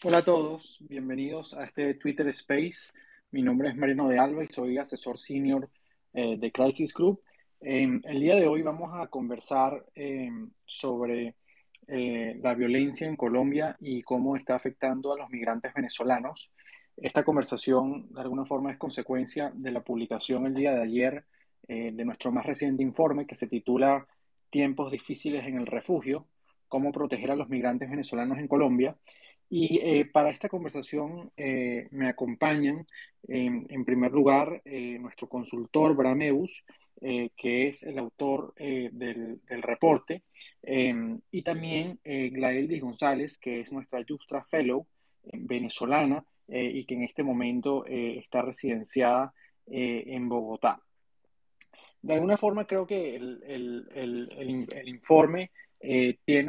Hola a todos, bienvenidos a este Twitter Space. Mi nombre es Mariano de Alba y soy asesor senior de Crisis Group. El día de hoy vamos a conversar sobre la violencia en Colombia y cómo está afectando a los migrantes venezolanos. Esta conversación de alguna forma es consecuencia de la publicación el día de ayer de nuestro más reciente informe que se titula Tiempos difíciles en el refugio, cómo proteger a los migrantes venezolanos en Colombia. Y para esta conversación me acompañan, en primer lugar, nuestro consultor Brameus, que es el autor del reporte, y también Glaeldis González, que es nuestra Justra Fellow venezolana y que en este momento está residenciada en Bogotá. De alguna forma creo que el informe tiene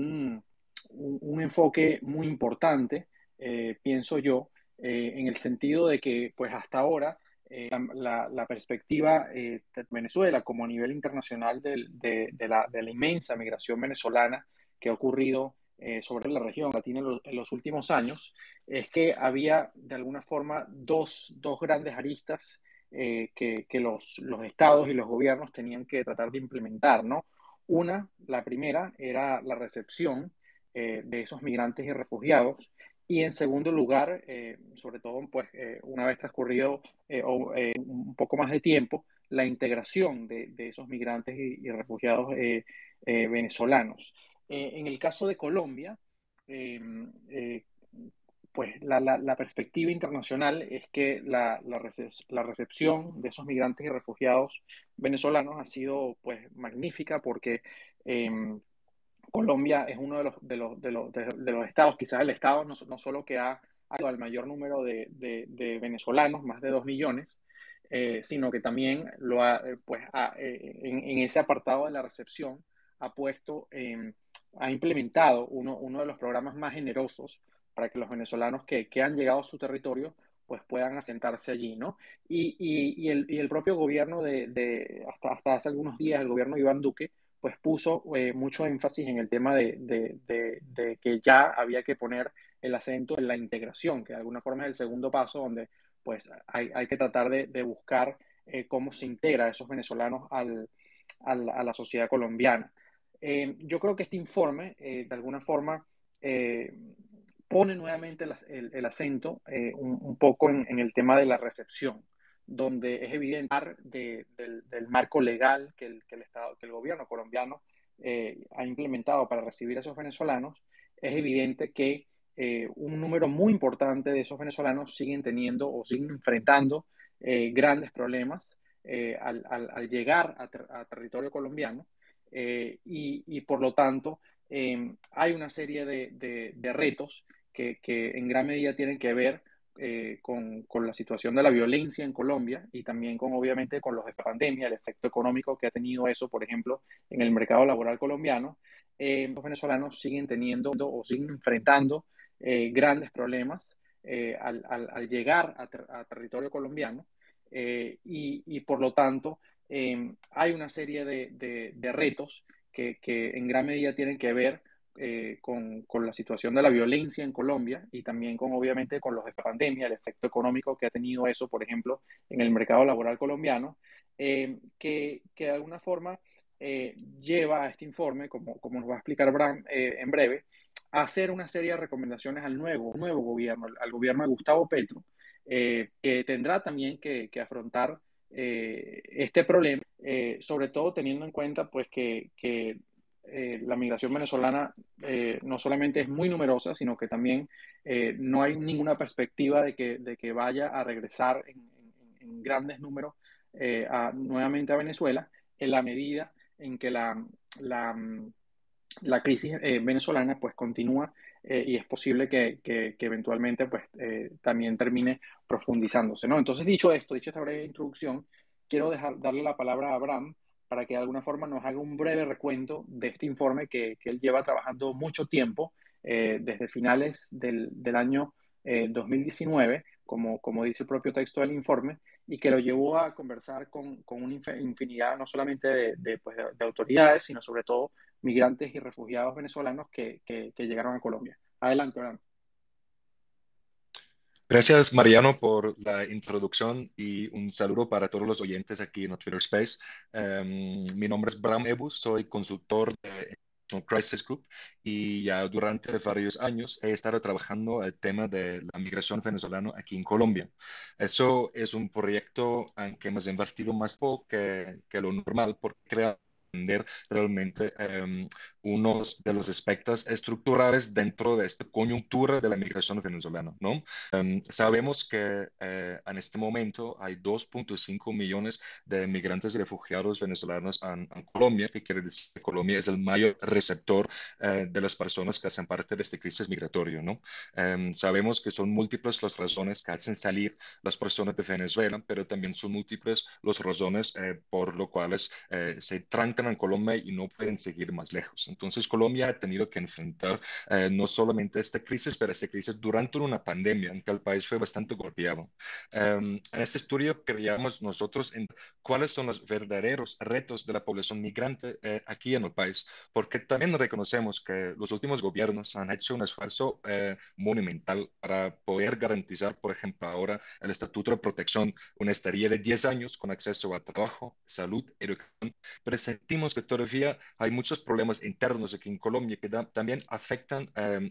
un enfoque muy importante, pienso yo, en el sentido de que pues hasta ahora la perspectiva de Venezuela como a nivel internacional de la inmensa migración venezolana que ha ocurrido sobre la región latina en los últimos años, es que había de alguna forma dos grandes aristas que los estados y los gobiernos tenían que tratar de implementar, ¿no? La primera, era la recepción de esos migrantes y refugiados. Y en segundo lugar, sobre todo, pues, una vez transcurrido un poco más de tiempo, la integración de esos migrantes y refugiados venezolanos. En el caso de Colombia, eh, eh, pues la perspectiva internacional es que la recepción de esos migrantes y refugiados venezolanos ha sido pues magnífica porque eh, Colombia es uno de los estados, quizás el estado no solo que ha ayudado al mayor número de venezolanos, más de 2 millones, sino que también en ese apartado de la recepción ha puesto, ha implementado uno de los programas más generosos para que los venezolanos que han llegado a su territorio pues puedan asentarse allí, ¿no? Y el propio gobierno hasta hace algunos días, el gobierno de Iván Duque, pues puso mucho énfasis en el tema de que ya había que poner el acento en la integración, que de alguna forma es el segundo paso donde pues hay que tratar de buscar cómo se integra a esos venezolanos a la sociedad colombiana. Yo creo que este informe, de alguna forma, eh, pone nuevamente el acento un poco en el tema de la recepción, donde es evidente del marco legal que el gobierno colombiano ha implementado para recibir a esos venezolanos. Es evidente que un número muy importante de esos venezolanos siguen teniendo o siguen enfrentando grandes problemas al llegar a territorio colombiano, y por lo tanto hay una serie de retos que en gran medida tienen que ver con la situación de la violencia en Colombia y también obviamente con los de pandemia, el efecto económico que ha tenido eso, por ejemplo, en el mercado laboral colombiano. Los venezolanos siguen teniendo o siguen enfrentando grandes problemas al llegar a territorio colombiano, y por lo tanto hay una serie de retos que en gran medida tienen que ver con la situación de la violencia en Colombia y también obviamente con los de pandemia, el efecto económico que ha tenido eso, por ejemplo, en el mercado laboral colombiano, que de alguna forma lleva a este informe, como nos va a explicar Bram en breve, a hacer una serie de recomendaciones al nuevo gobierno, al gobierno de Gustavo Petro, que tendrá también que afrontar este problema, sobre todo teniendo en cuenta pues que la migración venezolana no solamente es muy numerosa, sino que también no hay ninguna perspectiva de que vaya a regresar en grandes números nuevamente a Venezuela, en la medida en que la, la crisis venezolana pues continúa, y es posible que eventualmente pues también termine profundizándose, ¿no? Entonces, dicho esta breve introducción, quiero darle la palabra a Abraham para que de alguna forma nos haga un breve recuento de este informe que él lleva trabajando mucho tiempo, desde finales del año 2019, como dice el propio texto del informe, y que lo llevó a conversar con una infinidad no solamente de autoridades, sino sobre todo migrantes y refugiados venezolanos que llegaron a Colombia. Adelante, Abraham. Gracias, Mariano, por la introducción y un saludo para todos los oyentes aquí en Twitter Space. Mi nombre es Bram Ebus, soy consultor de Crisis Group y ya durante varios años he estado trabajando el tema de la migración venezolana aquí en Colombia. Eso es un proyecto en que hemos invertido más tiempo que lo normal porque crea entender realmente unos de los aspectos estructurales dentro de esta coyuntura de la migración venezolana, ¿no? Sabemos que en este momento hay 2.5 millones de migrantes y refugiados venezolanos en Colombia, que quiere decir que Colombia es el mayor receptor de las personas que hacen parte de esta crisis migratoria, ¿no? Sabemos que son múltiples las razones que hacen salir las personas de Venezuela, pero también son múltiples las razones por las cuales se trancan en Colombia y no pueden seguir más lejos. Entonces, Colombia ha tenido que enfrentar no solamente esta crisis, pero esta crisis durante una pandemia en que el país fue bastante golpeado. En este estudio creíamos nosotros en cuáles son los verdaderos retos de la población migrante aquí en el país, porque también reconocemos que los últimos gobiernos han hecho un esfuerzo monumental para poder garantizar, por ejemplo, ahora el Estatuto de Protección, una estadía de 10 años con acceso a trabajo, salud, educación, pero sentimos que todavía hay muchos problemas internos aquí en Colombia que también afectan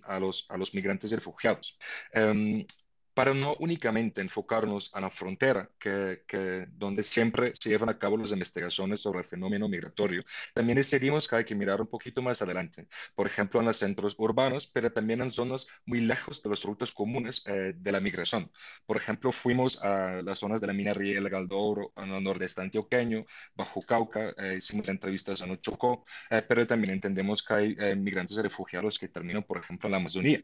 a los migrantes y refugiados. Um, para no únicamente enfocarnos a la frontera, donde siempre se llevan a cabo las investigaciones sobre el fenómeno migratorio, también decidimos que hay que mirar un poquito más adelante, por ejemplo, en los centros urbanos, pero también en zonas muy lejos de las rutas comunes de la migración. Por ejemplo, fuimos a las zonas de la minería El Galdoro, en el nordeste antioqueño, Bajo Cauca, hicimos entrevistas en Chocó, pero también entendemos que hay migrantes y refugiados que terminan, por ejemplo, en la Amazonía.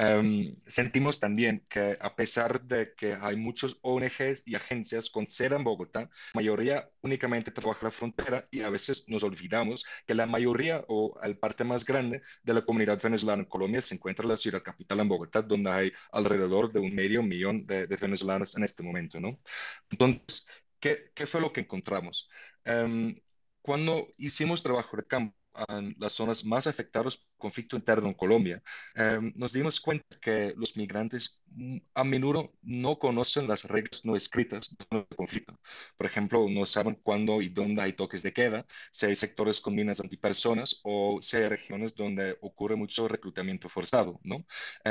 Sentimos también que a pesar de que hay muchos ONGs y agencias con sede en Bogotá, la mayoría únicamente trabaja la frontera y a veces nos olvidamos que la mayoría o el parte más grande de la comunidad venezolana en Colombia se encuentra en la ciudad capital, en Bogotá, donde hay alrededor de 500,000 de venezolanos en este momento, ¿no? Entonces, ¿qué fue lo que encontramos? Um, Cuando hicimos trabajo de campo en las zonas más afectadas por conflicto interno en Colombia, nos dimos cuenta que los migrantes a menudo no conocen las reglas no escritas del conflicto. Por ejemplo, no saben cuándo y dónde hay toques de queda, si hay sectores con minas antipersonas o si hay regiones donde ocurre mucho reclutamiento forzado, ¿no?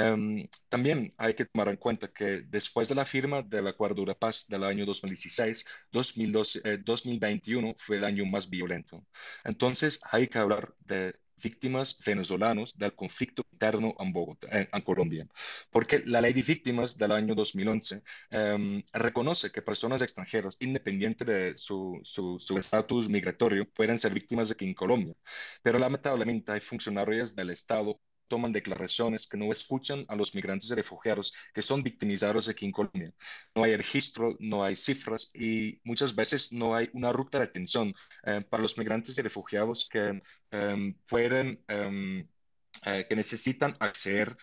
También hay que tomar en cuenta que después de la firma del Acuerdo de Paz del año 2016, 2021 fue el año más violento. Entonces, hay que hablar de víctimas venezolanos del conflicto interno en Bogotá, en Colombia, porque la ley de víctimas del año 2011 reconoce que personas extranjeras, independiente de su estatus migratorio, pueden ser víctimas aquí en Colombia. Pero lamentablemente hay funcionarios del Estado toman declaraciones que no escuchan a los migrantes y refugiados que son victimizados aquí en Colombia. No hay registro, no hay cifras y muchas veces no hay una ruta de atención para los migrantes y refugiados que necesitan acceder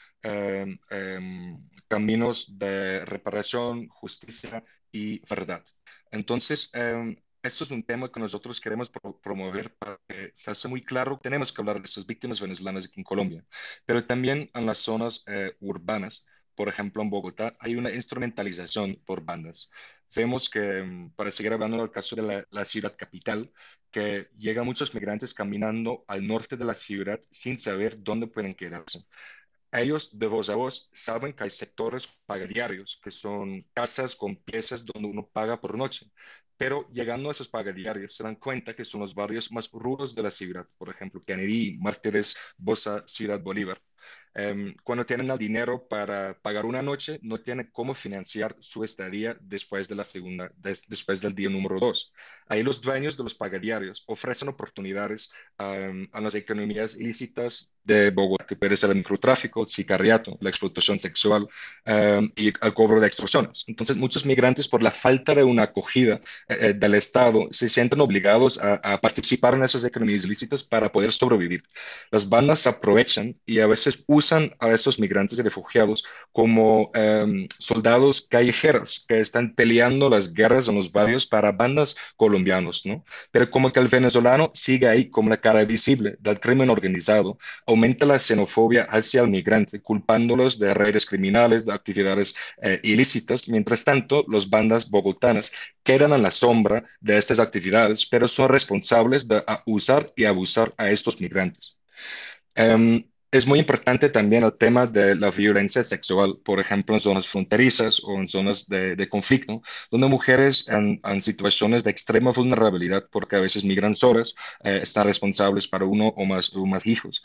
caminos de reparación, justicia y verdad. Entonces, esto es un tema que nosotros queremos promover para que se hace muy claro. Tenemos que hablar de estas víctimas venezolanas aquí en Colombia, pero también en las zonas urbanas. Por ejemplo, en Bogotá hay una instrumentalización por bandas. Vemos que, para seguir hablando del caso de la ciudad capital, que llegan muchos migrantes caminando al norte de la ciudad sin saber dónde pueden quedarse. Ellos de voz a voz saben que hay sectores pagadiarios, que son casas con piezas donde uno paga por noche, pero llegando a esos pagadiarios se dan cuenta que son los barrios más rudos de la ciudad, por ejemplo, Kennedy, Mártires, Bosa, Ciudad Bolívar. Cuando tienen el dinero para pagar una noche, no tienen cómo financiar su estadía después de la después del día número dos. Ahí los dueños de los pagadiarios ofrecen oportunidades a las economías ilícitas de Bogotá, que puede ser el microtráfico, el sicariato, la explotación sexual y el cobro de extorsiones. Entonces, muchos migrantes, por la falta de una acogida del Estado, se sienten obligados participar en esas economías ilícitas para poder sobrevivir. Las bandas se aprovechan y a veces huyen usan a estos migrantes y refugiados como soldados callejeros que están peleando las guerras en los barrios para bandas colombianos, ¿no? Pero como que el venezolano sigue ahí como la cara visible del crimen organizado, aumenta la xenofobia hacia el migrante, culpándolos de redes criminales, de actividades ilícitas. Mientras tanto, las bandas bogotanas quedan en la sombra de estas actividades, pero son responsables de usar y abusar a estos migrantes. Es muy importante también el tema de la violencia sexual, por ejemplo, en zonas fronterizas o en zonas de conflicto, donde mujeres en situaciones de extrema vulnerabilidad, porque a veces migran solas, están responsables para uno o más hijos.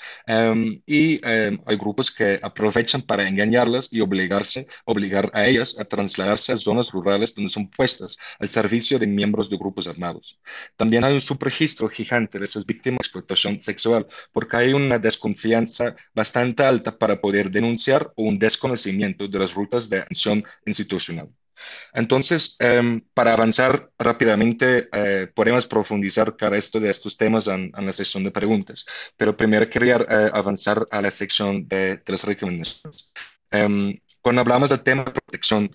Hay grupos que aprovechan para engañarlas y obligar a ellas a trasladarse a zonas rurales donde son puestas al servicio de miembros de grupos armados. También hay un subregistro gigante de esas víctimas de explotación sexual porque hay una desconfianza bastante alta para poder denunciar o un desconocimiento de las rutas de acción institucional. Entonces, para avanzar rápidamente, podemos profundizar cada esto de estos temas en la sesión de preguntas, pero primero quería avanzar a la sección de las recomendaciones. Cuando hablamos del tema de protección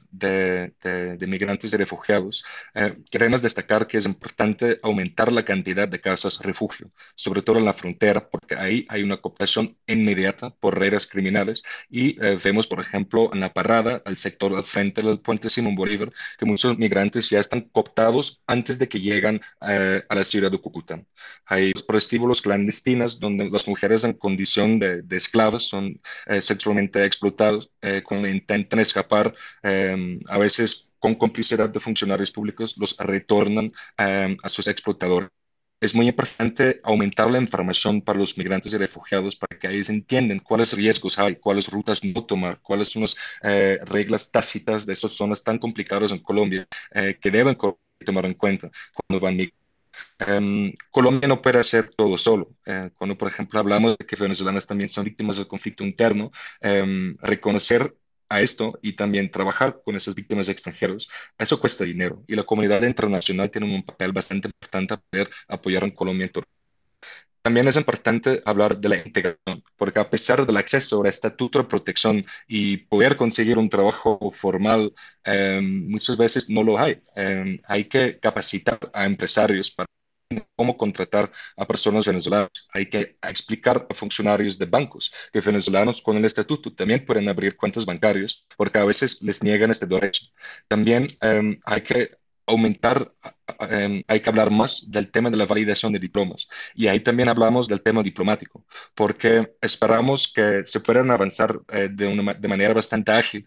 de migrantes y refugiados, queremos destacar que es importante aumentar la cantidad de casas refugio, sobre todo en la frontera, porque ahí hay una cooptación inmediata por redes criminales y vemos, por ejemplo, en la parada, al sector al frente del puente Simón Bolívar, que muchos migrantes ya están cooptados antes de que llegan a la ciudad de Cúcuta. Hay prostíbulos clandestinos donde las mujeres en condición de esclavas son sexualmente explotados cuando intentan escapar, a veces con complicidad de funcionarios públicos, los retornan a sus explotadores. Es muy importante aumentar la información para los migrantes y refugiados para que ellos entiendan cuáles riesgos hay, cuáles rutas no tomar, cuáles son las reglas tácitas de estas zonas tan complicadas en Colombia que deben tomar en cuenta cuando van a Colombia no puede hacer todo solo. Cuando, por ejemplo, hablamos de que venezolanas también son víctimas del conflicto interno, reconocer a esto y también trabajar con esas víctimas extranjeros, eso cuesta dinero y la comunidad internacional tiene un papel bastante importante a poder apoyar en Colombia en todo. También es importante hablar de la integración, porque a pesar del acceso al estatuto de protección y poder conseguir un trabajo formal, muchas veces no lo hay. Hay que capacitar a empresarios para cómo contratar a personas venezolanas. Hay que explicar a funcionarios de bancos que venezolanos con el estatuto también pueden abrir cuentas bancarias, porque a veces les niegan este derecho. También hay que aumentar, hay que hablar más del tema de la validación de diplomas. Y ahí también hablamos del tema diplomático, porque esperamos que se puedan avanzar de manera bastante ágil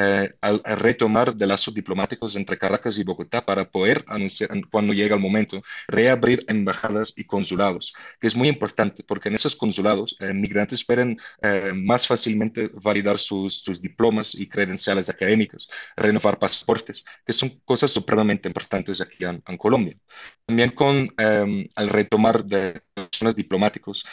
al retomar de lazos diplomáticos entre Caracas y Bogotá para poder anunciar, cuando llegue el momento, reabrir embajadas y consulados, que es muy importante porque en esos consulados migrantes pueden más fácilmente validar sus diplomas y credenciales académicas, renovar pasaportes, que son cosas supremamente importantes aquí en Colombia. También al retomar de relaciones diplomáticos,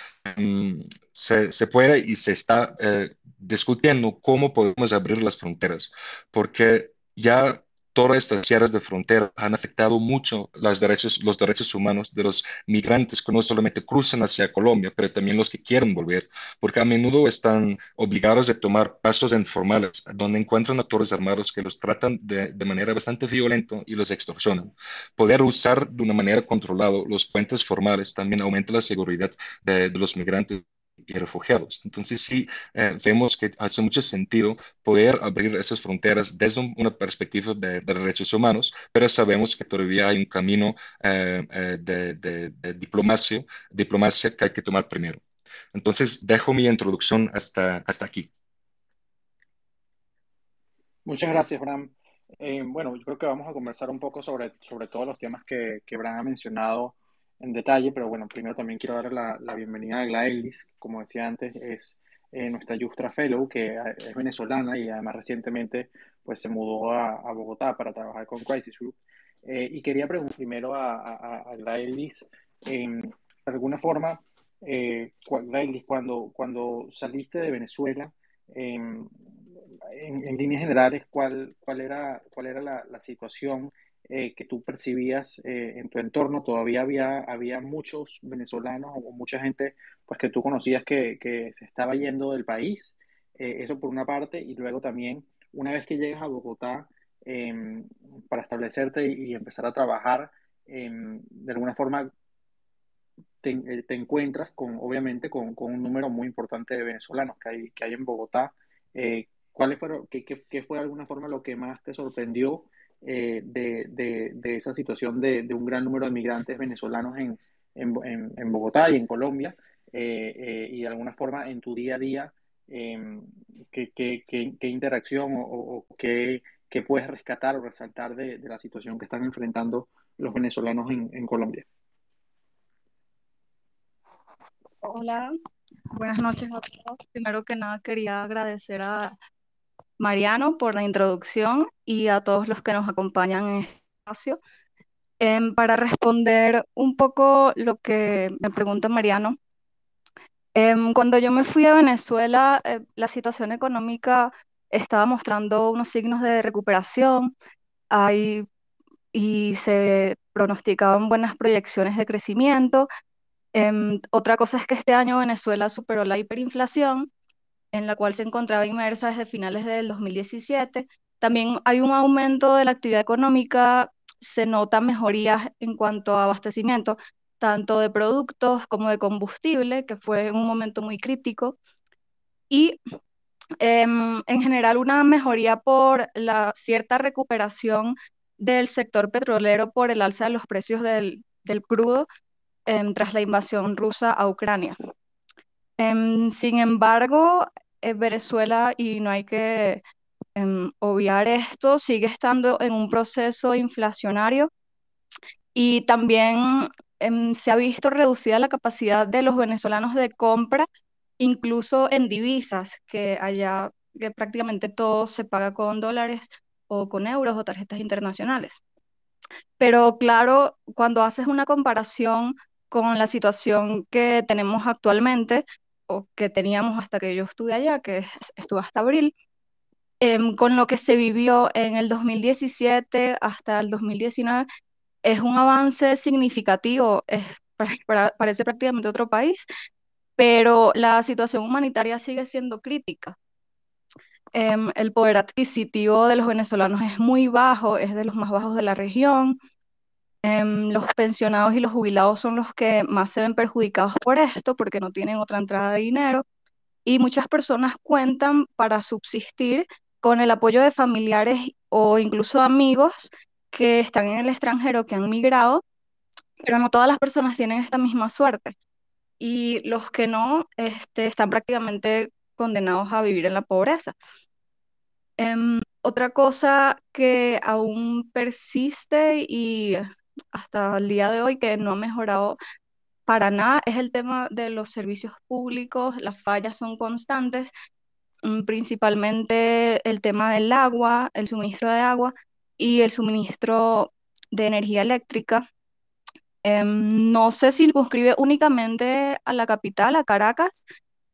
se puede y se está discutiendo cómo podemos abrir las fronteras, porque ya todas estas cierres de frontera han afectado mucho los derechos humanos de los migrantes que no solamente cruzan hacia Colombia, pero también los que quieren volver, porque a menudo están obligados a tomar pasos informales, donde encuentran actores armados que los tratan de manera bastante violenta y los extorsionan. Poder usar de una manera controlada los puentes formales también aumenta la seguridad de los migrantes y refugiados. Entonces sí, vemos que hace mucho sentido poder abrir esas fronteras desde una perspectiva de derechos humanos, pero sabemos que todavía hay un camino de diplomacia que hay que tomar primero. Entonces dejo mi introducción hasta aquí. Muchas gracias, Bram. Bueno, yo creo que vamos a conversar un poco sobre todos los temas que Bram ha mencionado en detalle, pero bueno, primero también quiero dar la bienvenida a Glaelis, que, como decía antes, es nuestra Justra Fellow, que es venezolana y además recientemente pues se mudó a Bogotá para trabajar con Crisis Group. Y quería preguntar primero a Glaelis, de alguna forma, Glaelis, cuando saliste de Venezuela, em, en líneas generales, cuál era la situación que tú percibías en tu entorno? ¿Todavía había muchos venezolanos o mucha gente pues, que tú conocías que se estaba yendo del país? Eso por una parte, y luego también, una vez que llegas a Bogotá, eh, para establecerte y empezar a trabajar, de alguna forma te encuentras con, obviamente, con un número muy importante de venezolanos que hay en Bogotá. ¿Cuáles fueron, qué fue de alguna forma lo que más te sorprendió de esa situación de un gran número de migrantes venezolanos en Bogotá y en Colombia? Y de alguna forma en tu día a día, qué interacción o qué puedes rescatar o resaltar de la situación que están enfrentando los venezolanos en Colombia? Hola, buenas noches a todos. Primero que nada quería agradecer a Mariano por la introducción y a todos los que nos acompañan en este espacio. Para responder un poco lo que me pregunta Mariano, cuando yo me fui a Venezuela, la situación económica estaba mostrando unos signos de recuperación. Hay, y se pronosticaban buenas proyecciones de crecimiento. Otra cosa es que este año Venezuela superó la hiperinflación, en la cual se encontraba inmersa desde finales del 2017. También hay un aumento de la actividad económica, se notan mejorías en cuanto a abastecimiento, tanto de productos como de combustible, que fue un momento muy crítico, y en general una mejoría por la cierta recuperación del sector petrolero por el alza de los precios del crudo tras la invasión rusa a Ucrania. Sin embargo, Venezuela, y no hay que obviar esto, sigue estando en un proceso inflacionario y también se ha visto reducida la capacidad de los venezolanos de compra, incluso en divisas, que allá que prácticamente todo se paga con dólares o con euros o tarjetas internacionales. Pero claro, cuando haces una comparación con la situación que tenemos actualmente, o que teníamos hasta que yo estuve allá, estuve hasta abril, con lo que se vivió en el 2017 hasta el 2019, es un avance significativo, parece prácticamente otro país, pero la situación humanitaria sigue siendo crítica. El poder adquisitivo de los venezolanos es muy bajo, es de los más bajos de la región. Los pensionados y los jubilados son los que más se ven perjudicados por esto, porque no tienen otra entrada de dinero. Y muchas personas cuentan para subsistir con el apoyo de familiares o incluso amigos que están en el extranjero, que han migrado, pero no todas las personas tienen esta misma suerte. Y los que no, están prácticamente condenados a vivir en la pobreza. Otra cosa que aún persiste y hasta el día de hoy que no ha mejorado para nada es el tema de los servicios públicos. Las fallas son constantes, principalmente el tema del agua, el suministro de agua y el suministro de energía eléctrica. No se circunscribe únicamente a la capital, a Caracas,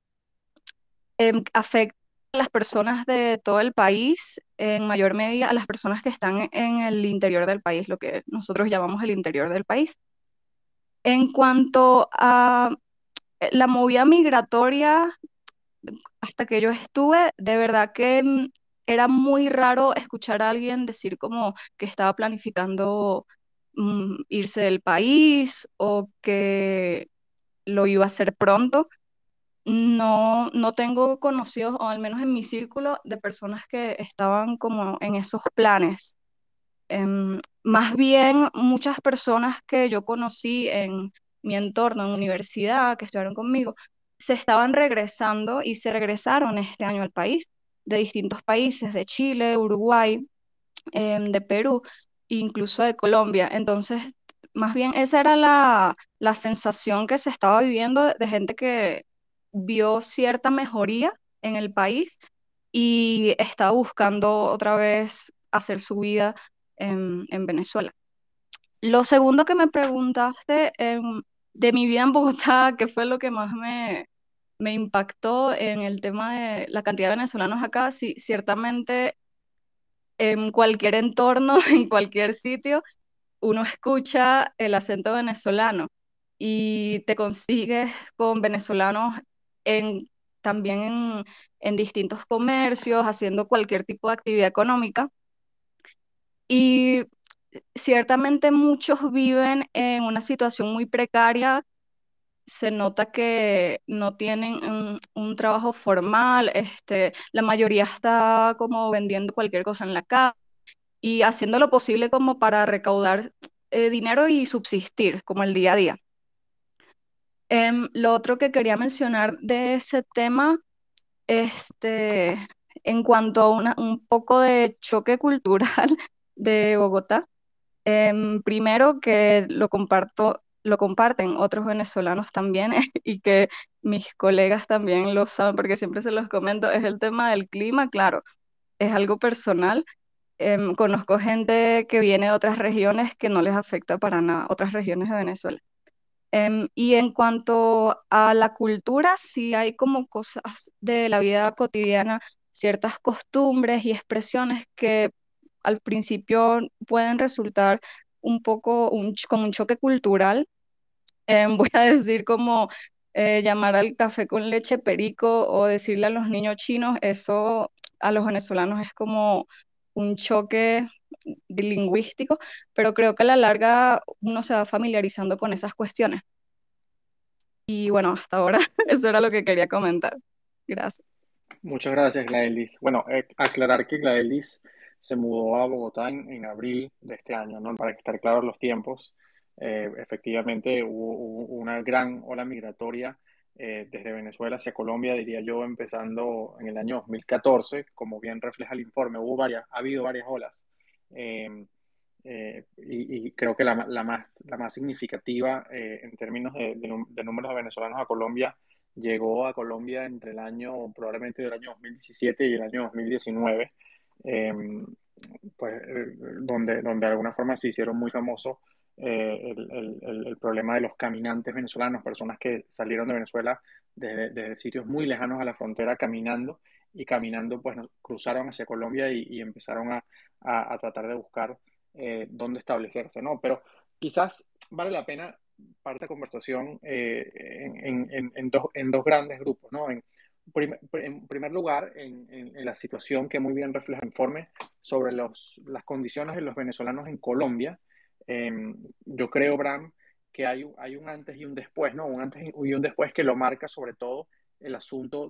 afecta a las personas de todo el país, en mayor medida a las personas que están en el interior del país, lo que nosotros llamamos el interior del país. En cuanto a la movida migratoria, hasta que yo estuve, de verdad que era muy raro escuchar a alguien decir como que estaba planificando irse del país o que lo iba a hacer pronto. No, no tengo conocidos, o al menos en mi círculo, de personas que estaban como en esos planes. Más bien, muchas personas que yo conocí en mi entorno, en universidad, que estudiaron conmigo, se estaban regresando y se regresaron este año al país, de distintos países, de Chile, Uruguay, de Perú, incluso de Colombia. Entonces, más bien esa era la sensación que se estaba viviendo de gente que vio cierta mejoría en el país y estaba buscando otra vez hacer su vida en Venezuela. Lo segundo que me preguntaste, de mi vida en Bogotá, ¿qué fue lo que más me impactó en el tema de la cantidad de venezolanos acá? Sí, ciertamente en cualquier entorno, en cualquier sitio, uno escucha el acento venezolano y te consigues con venezolanos en también en distintos comercios, haciendo cualquier tipo de actividad económica. Y ciertamente muchos viven en una situación muy precaria. Se nota que no tienen un trabajo formal, la mayoría está como vendiendo cualquier cosa en la calle y haciendo lo posible como para recaudar dinero y subsistir, como el día a día. Lo otro que quería mencionar de ese tema, este, en cuanto a un poco de choque cultural de Bogotá, primero que lo comparten otros venezolanos también y que mis colegas también lo saben porque siempre se los comento, es el tema del clima, claro, es algo personal. Conozco gente que viene de otras regiones que no les afecta para nada, otras regiones de Venezuela. Y en cuanto a la cultura, sí hay como cosas de la vida cotidiana, ciertas costumbres y expresiones que al principio pueden resultar un poco como un choque cultural. Voy a decir como llamar al café con leche perico o decirle a los niños chinos, eso a los venezolanos es como un choque lingüístico, pero creo que a la larga uno se va familiarizando con esas cuestiones. Y bueno, hasta ahora eso era lo que quería comentar. Gracias. Muchas gracias, Gladelis. Bueno, aclarar que Gladelis se mudó a Bogotá en abril de este año, ¿no? Para estar claros los tiempos. Efectivamente, hubo una gran ola migratoria desde Venezuela hacia Colombia, diría yo, empezando en el año 2014, como bien refleja el informe. Ha habido varias olas. Eh, y creo que la más significativa en términos de números de venezolanos a Colombia llegó a Colombia entre el año, probablemente del año 2017 y el año 2019, eh, pues, donde de alguna forma se hicieron muy famosos el problema de los caminantes venezolanos, personas que salieron de Venezuela desde sitios muy lejanos a la frontera caminando y caminando pues cruzaron hacia Colombia y empezaron a tratar de buscar dónde establecerse, ¿no? Pero quizás vale la pena para esta conversación en dos grandes grupos, ¿no? En primer lugar, en la situación que muy bien refleja el informe sobre las condiciones de los venezolanos en Colombia. Yo creo, Bram, que hay un antes y un después, ¿no? Un antes y un después que lo marca sobre todo el asunto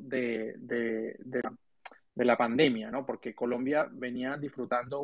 de la pandemia, ¿no? Porque Colombia venía disfrutando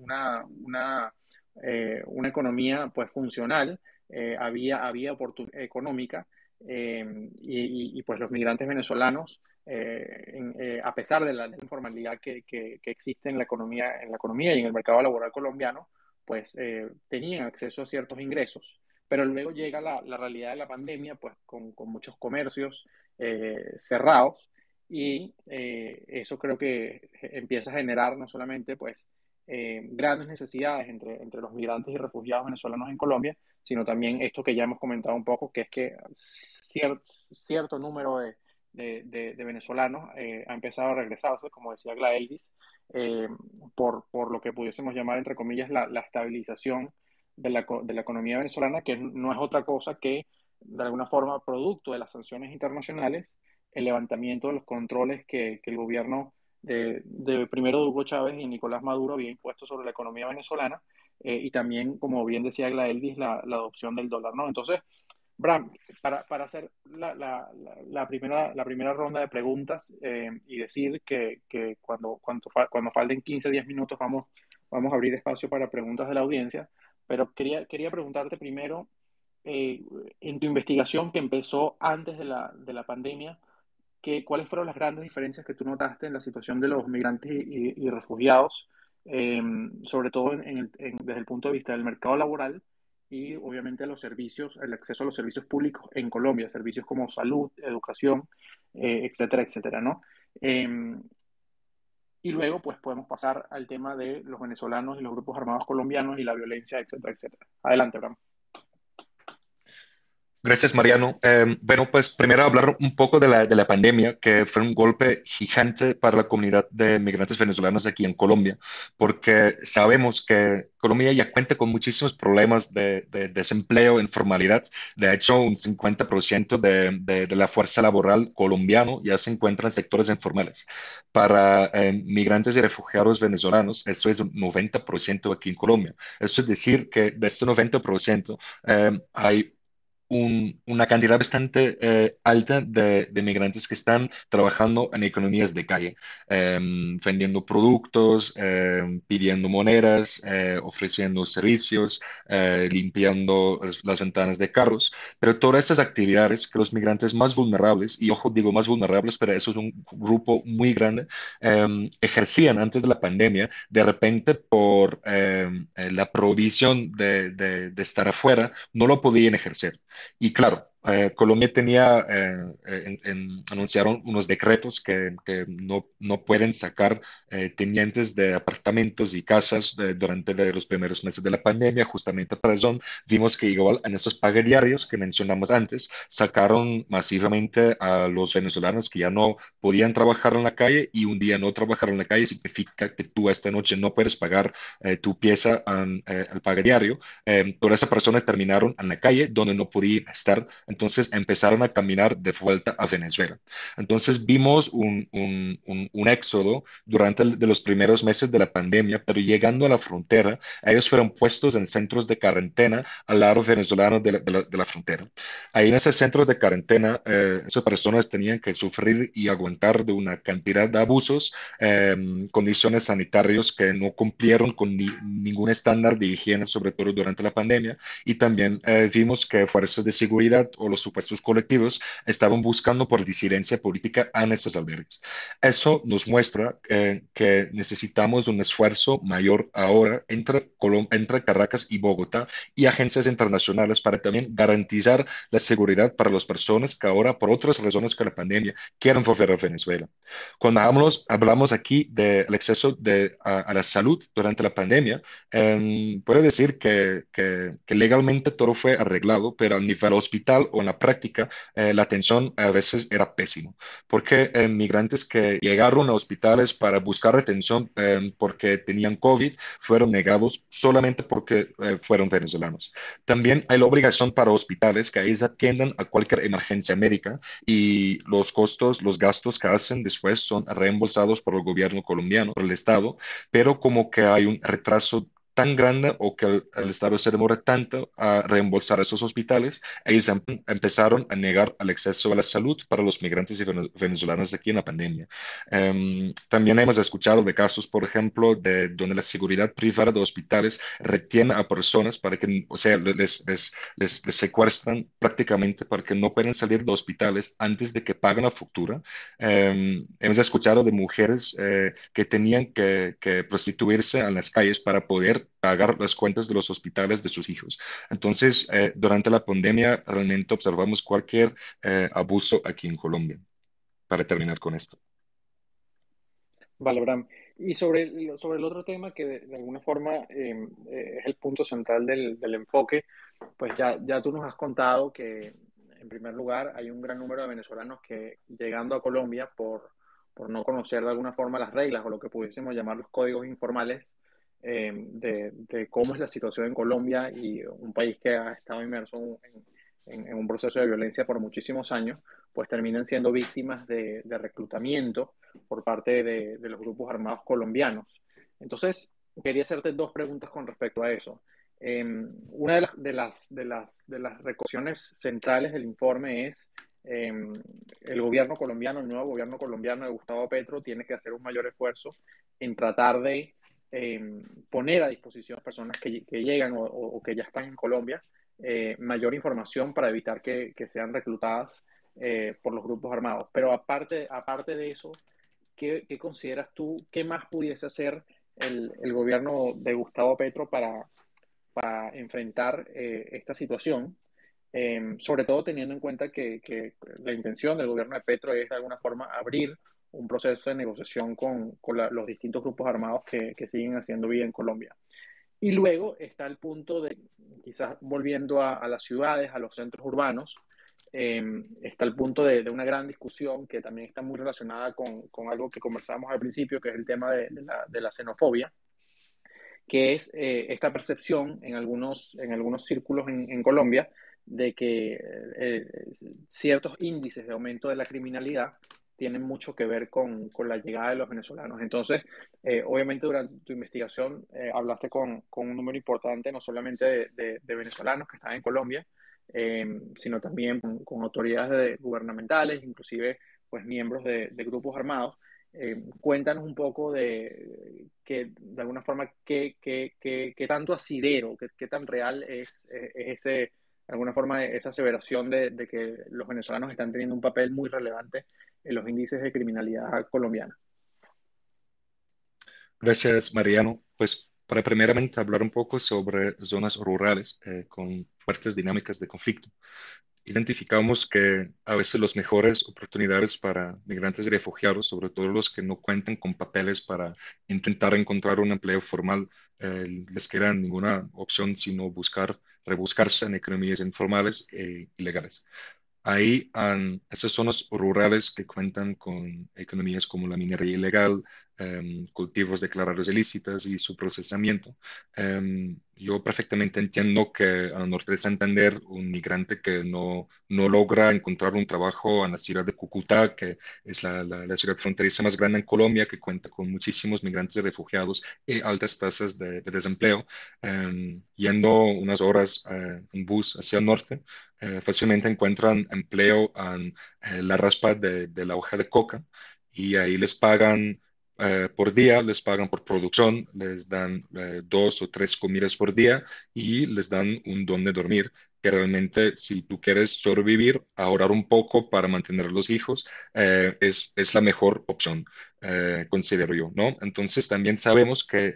una economía pues funcional, había oportunidad económica pues los migrantes venezolanos, a pesar de la informalidad que existe en la economía y en el mercado laboral colombiano, pues tenían acceso a ciertos ingresos. Pero luego llega la realidad de la pandemia, pues con muchos comercios cerrados y eso creo que empieza a generar no solamente pues grandes necesidades entre los migrantes y refugiados venezolanos en Colombia, sino también esto que ya hemos comentado un poco, que es que cierto número de venezolanos ha empezado a regresarse, como decía Glaelvis, eh, por lo que pudiésemos llamar, entre comillas, la estabilización de la economía venezolana, que no es otra cosa que, de alguna forma, producto de las sanciones internacionales, el levantamiento de los controles que el gobierno primero de Hugo Chávez y Nicolás Maduro había impuesto sobre la economía venezolana, y también, como bien decía Glaelvis, la adopción del dólar, ¿no? Entonces, Bram, para hacer la primera ronda de preguntas y decir que cuando falten 15 10 minutos vamos a abrir espacio para preguntas de la audiencia, pero quería preguntarte primero, eh, en tu investigación que empezó antes de la pandemia, ¿cuáles fueron las grandes diferencias que tú notaste en la situación de los migrantes y refugiados, eh, sobre todo desde el punto de vista del mercado laboral y obviamente los servicios, el acceso a los servicios públicos en Colombia, servicios como salud, educación, etcétera, etcétera, ¿no? Eh, y luego, pues podemos pasar al tema de los venezolanos y los grupos armados colombianos y la violencia, etcétera, etcétera. Adelante, Bram. Gracias, Mariano. Bueno, pues primero hablar un poco de la pandemia, que fue un golpe gigante para la comunidad de migrantes venezolanos aquí en Colombia, porque sabemos que Colombia ya cuenta con muchísimos problemas de desempleo, informalidad. De hecho, un 50% de la fuerza laboral colombiano ya se encuentra en sectores informales. Para migrantes y refugiados venezolanos, eso es un 90% aquí en Colombia. Eso es decir, que de este 90%, hay una cantidad bastante alta de migrantes que están trabajando en economías de calle, vendiendo productos, pidiendo monedas, ofreciendo servicios, limpiando las ventanas de carros. Pero todas estas actividades que los migrantes más vulnerables, y ojo, digo más vulnerables, pero eso es un grupo muy grande, ejercían antes de la pandemia, de repente por la prohibición de estar afuera, no lo podían ejercer. Y claro, Colombia tenía, anunciaron unos decretos que no pueden sacar tenientes de apartamentos y casas durante los primeros meses de la pandemia. Justamente por eso vimos que igual en esos pagadiarios que mencionamos antes, sacaron masivamente a los venezolanos que ya no podían trabajar en la calle, y un día no trabajar en la calle significa que tú esta noche no puedes pagar tu pieza al pagadiario. Todas esas personas terminaron en la calle donde no podían estar, entonces empezaron a caminar de vuelta a Venezuela. Entonces vimos un éxodo durante de los primeros meses de la pandemia, pero llegando a la frontera, ellos fueron puestos en centros de cuarentena al lado venezolano de la frontera. Ahí en esos centros de cuarentena, esas personas tenían que sufrir y aguantar de una cantidad de abusos, condiciones sanitarias que no cumplieron con ningún estándar de higiene, sobre todo durante la pandemia. Y también vimos que fuerzas de seguridad o los supuestos colectivos estaban buscando por disidencia política a estos albergues. Eso nos muestra que necesitamos un esfuerzo mayor ahora entre Caracas y Bogotá y agencias internacionales para también garantizar la seguridad para las personas que ahora, por otras razones que la pandemia, quieren volver a Venezuela. Cuando hablamos aquí del acceso a la salud durante la pandemia, puedo decir que legalmente todo fue arreglado, pero a nivel hospital o en la práctica, la atención a veces era pésimo, porque migrantes que llegaron a hospitales para buscar atención porque tenían COVID fueron negados solamente porque fueron venezolanos. También hay la obligación para hospitales que ellos atiendan a cualquier emergencia médica, y los costos, los gastos que hacen después son reembolsados por el gobierno colombiano, por el Estado, pero como que hay un retraso tan grande, o que el Estado se demora tanto a reembolsar esos hospitales, ellos empezaron a negar el acceso a la salud para los migrantes y venezolanos aquí en la pandemia. También hemos escuchado de casos, por ejemplo, de donde la seguridad privada de hospitales retiene a personas para que, o sea, les secuestran prácticamente para que no puedan salir de hospitales antes de que paguen la factura. Hemos escuchado de mujeres que tenían que prostituirse en las calles para poder pagar las cuentas de los hospitales de sus hijos. Entonces, durante la pandemia realmente observamos cualquier abuso aquí en Colombia. Para terminar con esto. Vale, Bram. Y sobre el otro tema que de alguna forma es el punto central del enfoque, pues ya tú nos has contado que en primer lugar hay un gran número de venezolanos que llegando a Colombia por no conocer de alguna forma las reglas o lo que pudiésemos llamar los códigos informales de cómo es la situación en Colombia, y un país que ha estado inmerso en un proceso de violencia por muchísimos años, pues terminan siendo víctimas de reclutamiento por parte de los grupos armados colombianos. Entonces, quería hacerte dos preguntas con respecto a eso. Una de las recomendaciones centrales del informe es el gobierno colombiano, el nuevo gobierno colombiano de Gustavo Petro tiene que hacer un mayor esfuerzo en tratar de poner a disposición personas que llegan o que ya están en Colombia mayor información para evitar que sean reclutadas por los grupos armados. Pero aparte de eso, ¿qué consideras tú? ¿Qué más pudiese hacer el gobierno de Gustavo Petro para enfrentar esta situación? Sobre todo teniendo en cuenta que la intención del gobierno de Petro es de alguna forma abrir un proceso de negociación con los distintos grupos armados que siguen haciendo vida en Colombia. Y luego está el punto de, quizás volviendo a las ciudades, a los centros urbanos, está el punto de una gran discusión que también está muy relacionada con algo que conversábamos al principio, que es el tema de la xenofobia, que es esta percepción en algunos círculos en Colombia de que ciertos índices de aumento de la criminalidad tienen mucho que ver con la llegada de los venezolanos. Entonces, obviamente durante tu investigación hablaste con un número importante, no solamente de venezolanos que están en Colombia, sino también con autoridades gubernamentales, inclusive pues miembros de grupos armados. Cuéntanos un poco de alguna forma, qué tanto asidero, qué tan real es ese, de alguna forma, esa aseveración de que los venezolanos están teniendo un papel muy relevante en los índices de criminalidad colombiana. Gracias, Mariano. Pues para primeramente hablar un poco sobre zonas rurales con fuertes dinámicas de conflicto. Identificamos que a veces las mejores oportunidades para migrantes y refugiados, sobre todo los que no cuentan con papeles para intentar encontrar un empleo formal, les queda ninguna opción sino rebuscarse en economías informales e ilegales. Ahí, en esas zonas rurales que cuentan con economías como la minería ilegal, cultivos declarados ilícitos y su procesamiento, yo perfectamente entiendo que al norte de Santander, un migrante que no logra encontrar un trabajo en la ciudad de Cúcuta, que es la ciudad fronteriza más grande en Colombia, que cuenta con muchísimos migrantes y refugiados y altas tasas de desempleo, yendo unas horas en bus hacia el norte fácilmente encuentran empleo en la raspa de la hoja de coca y ahí les pagan por día, les pagan por producción, les dan 2 o 3 comidas por día y les dan un donde dormir, que realmente si tú quieres sobrevivir, ahorrar un poco para mantener a los hijos, es la mejor opción, considero yo, ¿no? Entonces también sabemos que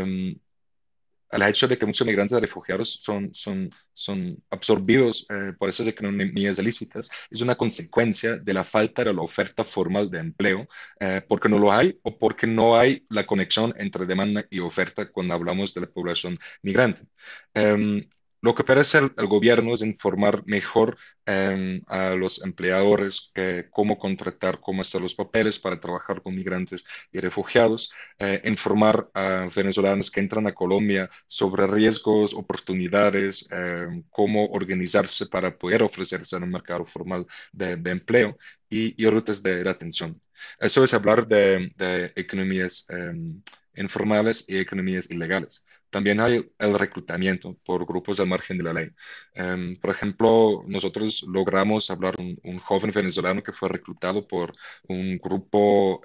al hecho de que muchos migrantes y refugiados son absorbidos por esas economías ilícitas, es una consecuencia de la falta de la oferta formal de empleo, porque no lo hay o porque no hay la conexión entre demanda y oferta cuando hablamos de la población migrante. Um, lo que puede hacer el gobierno es informar mejor a los empleadores cómo contratar, cómo hacer los papeles para trabajar con migrantes y refugiados, informar a venezolanos que entran a Colombia sobre riesgos, oportunidades, cómo organizarse para poder ofrecerse en un mercado formal de empleo y rutas de atención. Eso es hablar de economías informales y economías ilegales. También hay el reclutamiento por grupos al margen de la ley. Por ejemplo, nosotros logramos hablar un joven venezolano que fue reclutado por un grupo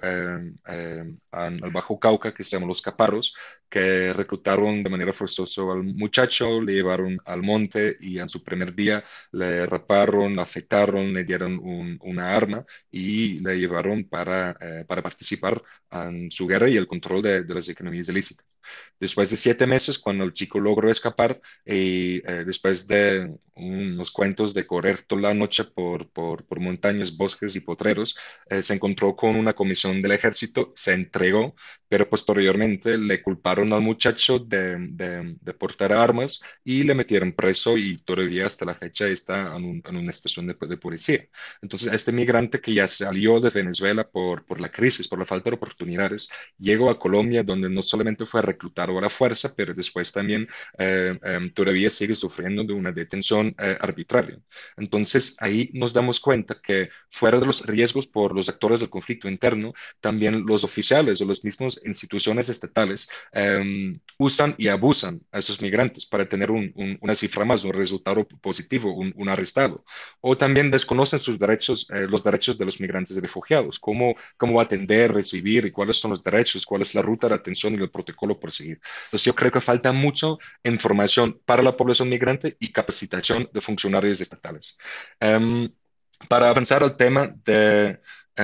al Bajo Cauca que se llama Los Caparos, que reclutaron de manera forzosa al muchacho, le llevaron al monte y en su primer día le raparon, le afectaron, le dieron una arma y le llevaron para participar en su guerra y el control de las economías ilícitas. Después de 7 meses, cuando el chico logró escapar y después de unos cuentos de correr toda la noche por montañas, bosques y potreros, se encontró con una comisión del ejército, se entregó, pero posteriormente le culparon al muchacho de portar armas y le metieron preso y todavía hasta la fecha está en una estación de policía. Entonces, este migrante que ya salió de Venezuela por la crisis, por la falta de oportunidades, llegó a Colombia donde no solamente fue reclutado a la fuerza, pero después también todavía sigue sufriendo de una detención arbitraria. Entonces, ahí nos damos cuenta que fuera de los riesgos por los actores del conflicto interno, también los oficiales o las mismas instituciones estatales usan y abusan a esos migrantes para tener una cifra más, un resultado positivo, un arrestado. O también desconocen sus derechos, los derechos de los migrantes y refugiados, cómo atender, recibir y cuáles son los derechos, cuál es la ruta de atención y el protocolo por seguir. Entonces, yo creo que falta mucho información para la población migrante y capacitación de funcionarios estatales. Um, para avanzar al tema de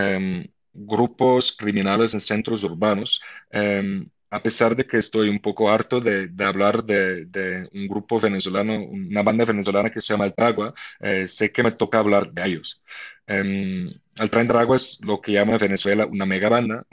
grupos criminales en centros urbanos, a pesar de que estoy un poco harto de hablar de un grupo venezolano, una banda venezolana que se llama El Tragua, sé que me toca hablar de ellos. el Tren de Aragua es lo que llama en Venezuela una megabanda,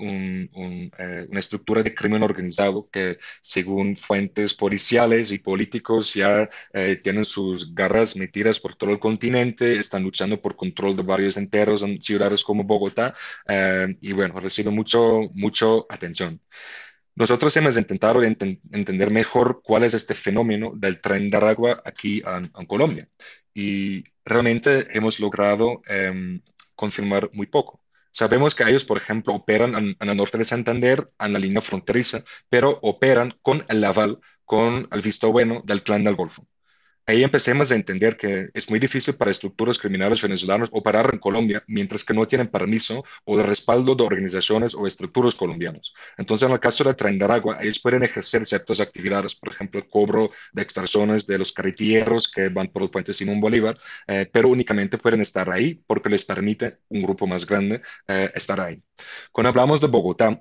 una estructura de crimen organizado que, según fuentes policiales y políticos, ya tienen sus garras metidas por todo el continente, están luchando por control de barrios enteros en ciudades como Bogotá, y bueno, recibe mucho atención. Nosotros hemos intentado entender mejor cuál es este fenómeno del Tren de Aragua aquí en Colombia, y realmente hemos logrado confirmar muy poco. Sabemos que ellos, por ejemplo, operan en el norte de Santander, en la línea fronteriza, pero operan con el aval, con el visto bueno del Clan del Golfo. Ahí empecemos a entender que es muy difícil para estructuras criminales venezolanas operar en Colombia mientras que no tienen permiso o de respaldo de organizaciones o estructuras colombianas. Entonces, en el caso de Tren de Aragua, ellos pueden ejercer ciertas actividades, por ejemplo, el cobro de extorsiones de los carretilleros que van por el puente Simón Bolívar, pero únicamente pueden estar ahí porque les permite un grupo más grande estar ahí. Cuando hablamos de Bogotá,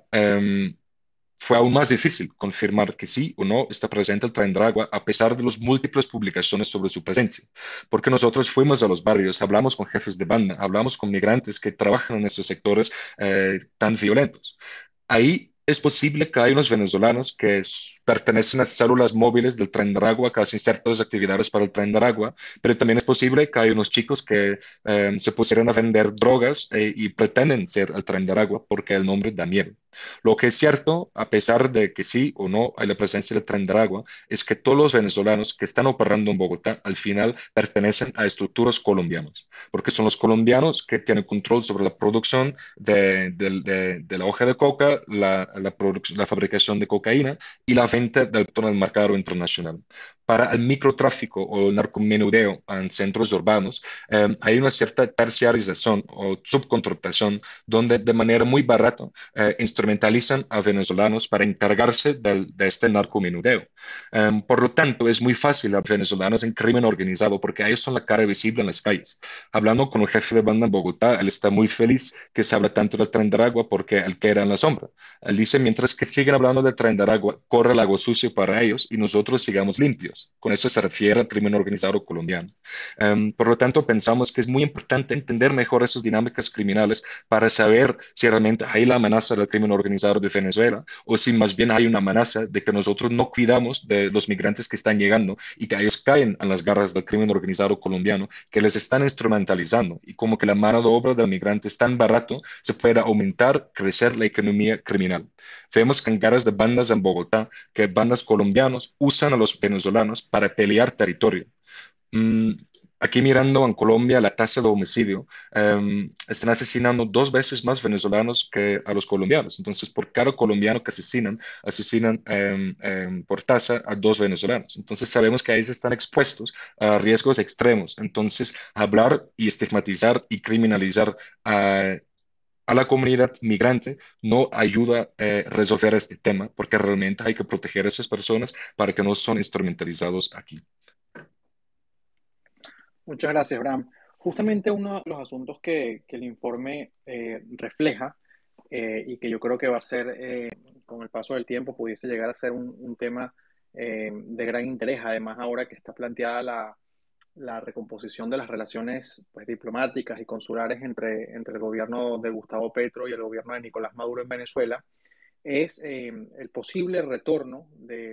fue aún más difícil confirmar que sí o no está presente el Tren de Aragua, a pesar de las múltiples publicaciones sobre su presencia, porque nosotros fuimos a los barrios, hablamos con jefes de banda, hablamos con migrantes que trabajan en esos sectores tan violentos. Ahí es posible que hay unos venezolanos que pertenecen a células móviles del Tren de Aragua, que hacen ciertas actividades para el Tren de Aragua, pero también es posible que hay unos chicos que se pusieron a vender drogas y pretenden ser el Tren de Aragua porque el nombre da miedo. Lo que es cierto, a pesar de que sí o no hay la presencia del Tren de Aragua, es que todos los venezolanos que están operando en Bogotá al final pertenecen a estructuras colombianas, porque son los colombianos que tienen control sobre la producción de la hoja de coca, la fabricación de cocaína y la venta del todo en el mercado internacional. Para el microtráfico o el narcomenudeo en centros urbanos, hay una cierta terciarización o subcontratación donde de manera muy barata instrumentalizan a venezolanos para encargarse de este narcomenudeo. Por lo tanto, es muy fácil a venezolanos en crimen organizado porque ellos son la cara visible en las calles. Hablando con un jefe de banda en Bogotá, él está muy feliz que se habla tanto del Tren de Aragua porque él queda en la sombra. Él dice, mientras que siguen hablando del Tren de Aragua, corre el agua sucio para ellos y nosotros sigamos limpios. Con eso se refiere al crimen organizado colombiano. Por lo tanto, pensamos que es muy importante entender mejor esas dinámicas criminales para saber si realmente hay la amenaza del crimen organizado de Venezuela o si más bien hay una amenaza de que nosotros no cuidamos de los migrantes que están llegando y que ellos caen en las garras del crimen organizado colombiano, que les están instrumentalizando y como que la mano de obra del migrante es tan barato, se puede aumentar, crecer la economía criminal. Vemos que en garras de bandas en Bogotá, que bandas colombianos usan a los venezolanos para pelear territorio. Mm, Aquí mirando en Colombia la tasa de homicidio, están asesinando 2 veces más venezolanos que a los colombianos. Entonces, por cada colombiano que asesinan por tasa a 2 venezolanos. Entonces, sabemos que ahí se están expuestos a riesgos extremos. Entonces, hablar y estigmatizar y criminalizar a la comunidad migrante no ayuda a resolver este tema, porque realmente hay que proteger a esas personas para que no son instrumentalizados aquí. Muchas gracias, Bram. Justamente uno de los asuntos que el informe refleja y que yo creo que va a ser, con el paso del tiempo, pudiese llegar a ser un tema de gran interés, además ahora que está planteada la recomposición de las relaciones pues, diplomáticas y consulares entre el gobierno de Gustavo Petro y el gobierno de Nicolás Maduro en Venezuela, es el posible retorno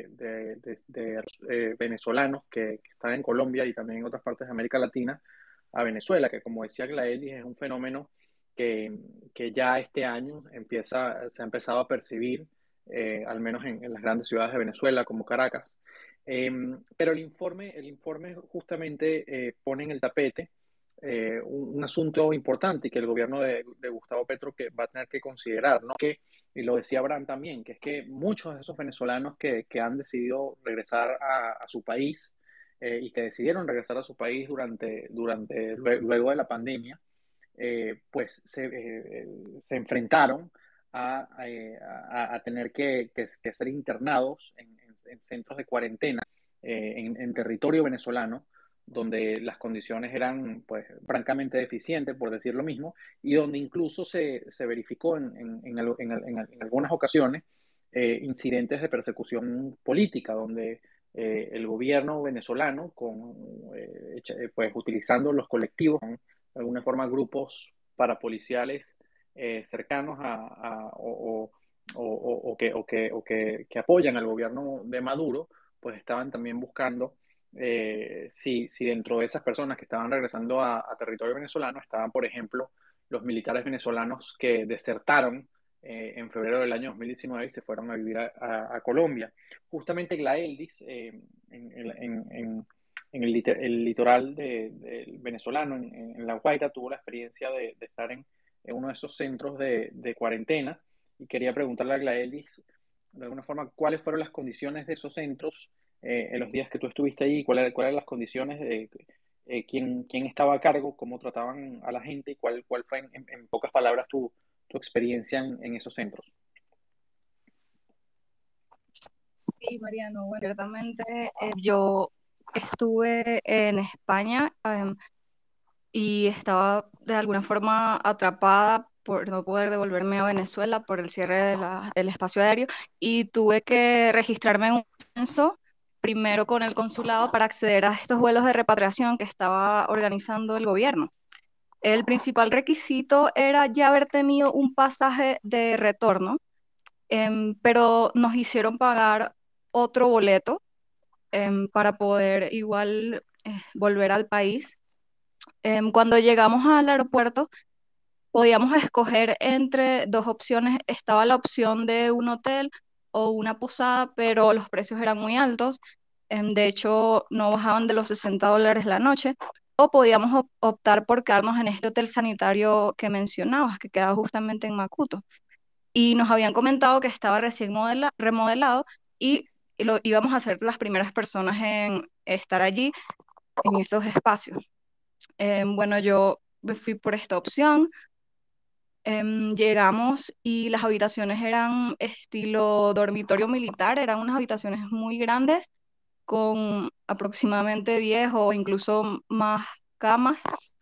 de venezolanos que están en Colombia y también en otras partes de América Latina a Venezuela, que como decía Glaelis, es un fenómeno que, que ya este año se ha empezado a percibir, al menos en las grandes ciudades de Venezuela, como Caracas. Pero el informe justamente pone en el tapete un asunto importante que el gobierno de Gustavo Petro que va a tener que considerar, ¿no? Que, y lo decía Abraham también, que es que muchos de esos venezolanos que han decidido regresar a su país y que decidieron regresar a su país luego de la pandemia, pues se enfrentaron a tener que ser internados en centros de cuarentena en territorio venezolano, donde las condiciones eran, pues, francamente deficientes, por decir lo mismo, y donde incluso se verificó en algunas ocasiones incidentes de persecución política, donde el gobierno venezolano, pues, utilizando los colectivos, de alguna forma grupos parapoliciales cercanos que apoyan al gobierno de Maduro, pues estaban también buscando si dentro de esas personas que estaban regresando a territorio venezolano estaban, por ejemplo, los militares venezolanos que desertaron en febrero del año 2019 y se fueron a vivir a Colombia. Justamente Glaeldis, en el litoral venezolano, en La Guaira, tuvo la experiencia de estar en uno de esos centros de cuarentena y quería preguntarle a Glaeldis, de alguna forma, cuáles fueron las condiciones de esos centros en los días que tú estuviste ahí, cuáles eran las condiciones de quién estaba a cargo, cómo trataban a la gente y cuál fue, en pocas palabras, tu experiencia en esos centros. Sí, Mariano, bueno, ciertamente yo estuve en España y estaba de alguna forma atrapada por no poder devolverme a Venezuela por el cierre del espacio aéreo y tuve que registrarme en un censo primero con el consulado para acceder a estos vuelos de repatriación que estaba organizando el gobierno. El principal requisito era ya haber tenido un pasaje de retorno, pero nos hicieron pagar otro boleto para poder igual volver al país. Cuando llegamos al aeropuerto, podíamos escoger entre dos opciones. Estaba la opción de un hotel o una posada, pero los precios eran muy altos. De hecho, no bajaban de los $60 la noche. O podíamos optar por quedarnos en este hotel sanitario que mencionabas, que queda justamente en Macuto. Y nos habían comentado que estaba recién remodelado y íbamos a ser las primeras personas en estar allí, en esos espacios. Bueno, yo me fui por esta opción. Llegamos y las habitaciones eran estilo dormitorio militar, eran unas habitaciones muy grandes con aproximadamente 10 o incluso más camas.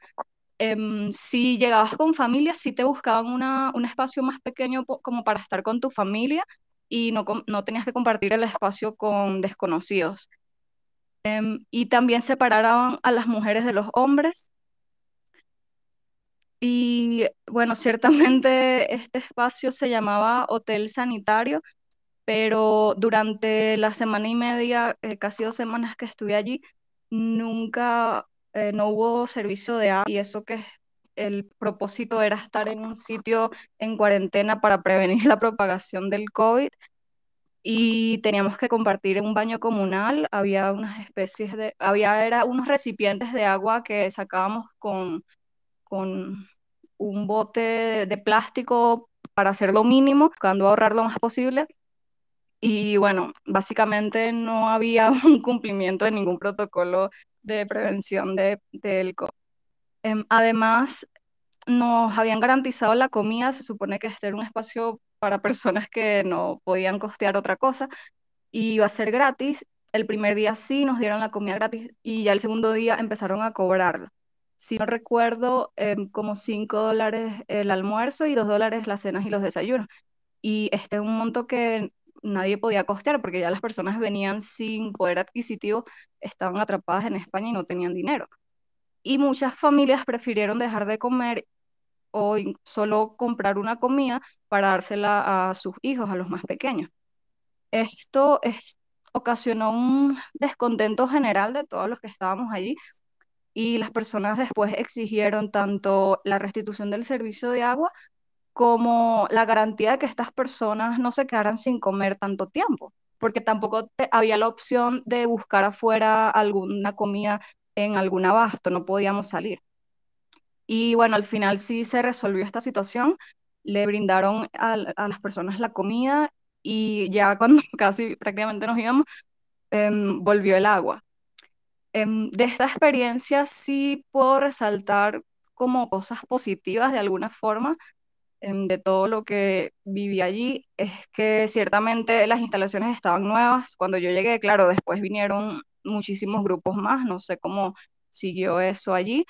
Si llegabas con familia, sí te buscaban un espacio más pequeño como para estar con tu familia y no tenías que compartir el espacio con desconocidos. Y también separaban a las mujeres de los hombres. Y bueno, ciertamente este espacio se llamaba Hotel Sanitario, pero durante la semana y media, casi 2 semanas que estuve allí, nunca, no hubo servicio de agua y eso que el propósito era estar en un sitio en cuarentena para prevenir la propagación del COVID y teníamos que compartir un baño comunal, había unas especies era unos recipientes de agua que sacábamos con un bote de plástico para hacer lo mínimo, buscando ahorrar lo más posible. Y bueno, básicamente no había un cumplimiento de ningún protocolo de prevención del COVID. Además, nos habían garantizado la comida, se supone que este era un espacio para personas que no podían costear otra cosa, y iba a ser gratis. El primer día sí nos dieron la comida gratis y ya el segundo día empezaron a cobrarla. Si no recuerdo, como $5 el almuerzo y $2 las cenas y los desayunos. Y este es un monto que nadie podía costear porque ya las personas venían sin poder adquisitivo, estaban atrapadas en España y no tenían dinero. Y muchas familias prefirieron dejar de comer o solo comprar una comida para dársela a sus hijos, a los más pequeños. Esto ocasionó un descontento general de todos los que estábamos allí y las personas después exigieron tanto la restitución del servicio de agua como la garantía de que estas personas no se quedaran sin comer tanto tiempo, porque tampoco había la opción de buscar afuera alguna comida en algún abasto, no podíamos salir. Y bueno, al final sí se resolvió esta situación, le brindaron a las personas la comida y ya cuando casi prácticamente nos íbamos, volvió el agua. De esta experiencia sí puedo resaltar como cosas positivas de alguna forma, de todo lo que viví allí, es que ciertamente las instalaciones estaban nuevas. Cuando yo llegué, claro, después vinieron muchísimos grupos más, no sé cómo siguió eso allí.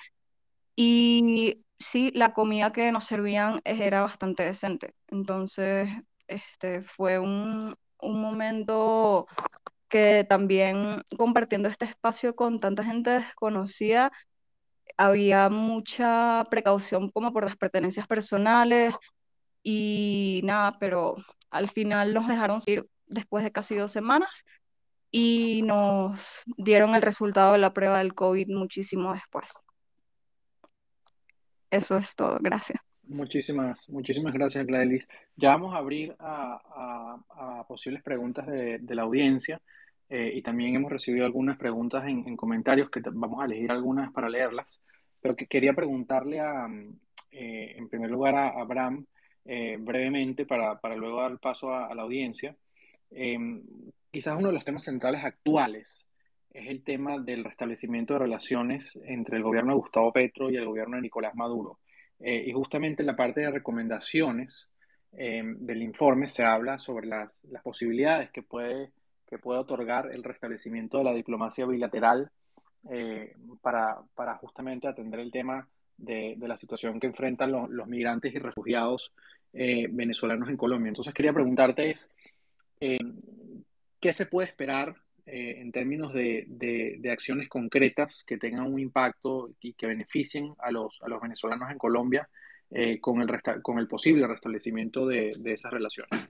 Y sí, la comida que nos servían era bastante decente. Entonces, fue un momento que también compartiendo este espacio con tanta gente desconocida, había mucha precaución como por las pertenencias personales y nada, pero al final nos dejaron ir después de casi 2 semanas y nos dieron el resultado de la prueba del COVID muchísimo después. Eso es todo, gracias. Muchísimas gracias, Gladys. Ya vamos a abrir a posibles preguntas de la audiencia, y también hemos recibido algunas preguntas en comentarios que vamos a elegir algunas para leerlas, pero que quería preguntarle en primer lugar a Abraham, brevemente para luego dar paso a la audiencia. Eh, Quizás uno de los temas centrales actuales es el tema del restablecimiento de relaciones entre el gobierno de Gustavo Petro y el gobierno de Nicolás Maduro. Y justamente en la parte de recomendaciones del informe se habla sobre las posibilidades que puede otorgar el restablecimiento de la diplomacia bilateral, para justamente atender el tema de la situación que enfrentan los migrantes y refugiados venezolanos en Colombia. Entonces quería preguntarte eh, ¿qué se puede esperar en términos de acciones concretas que tengan un impacto y que beneficien a los venezolanos en Colombia, con el posible restablecimiento de esas relaciones?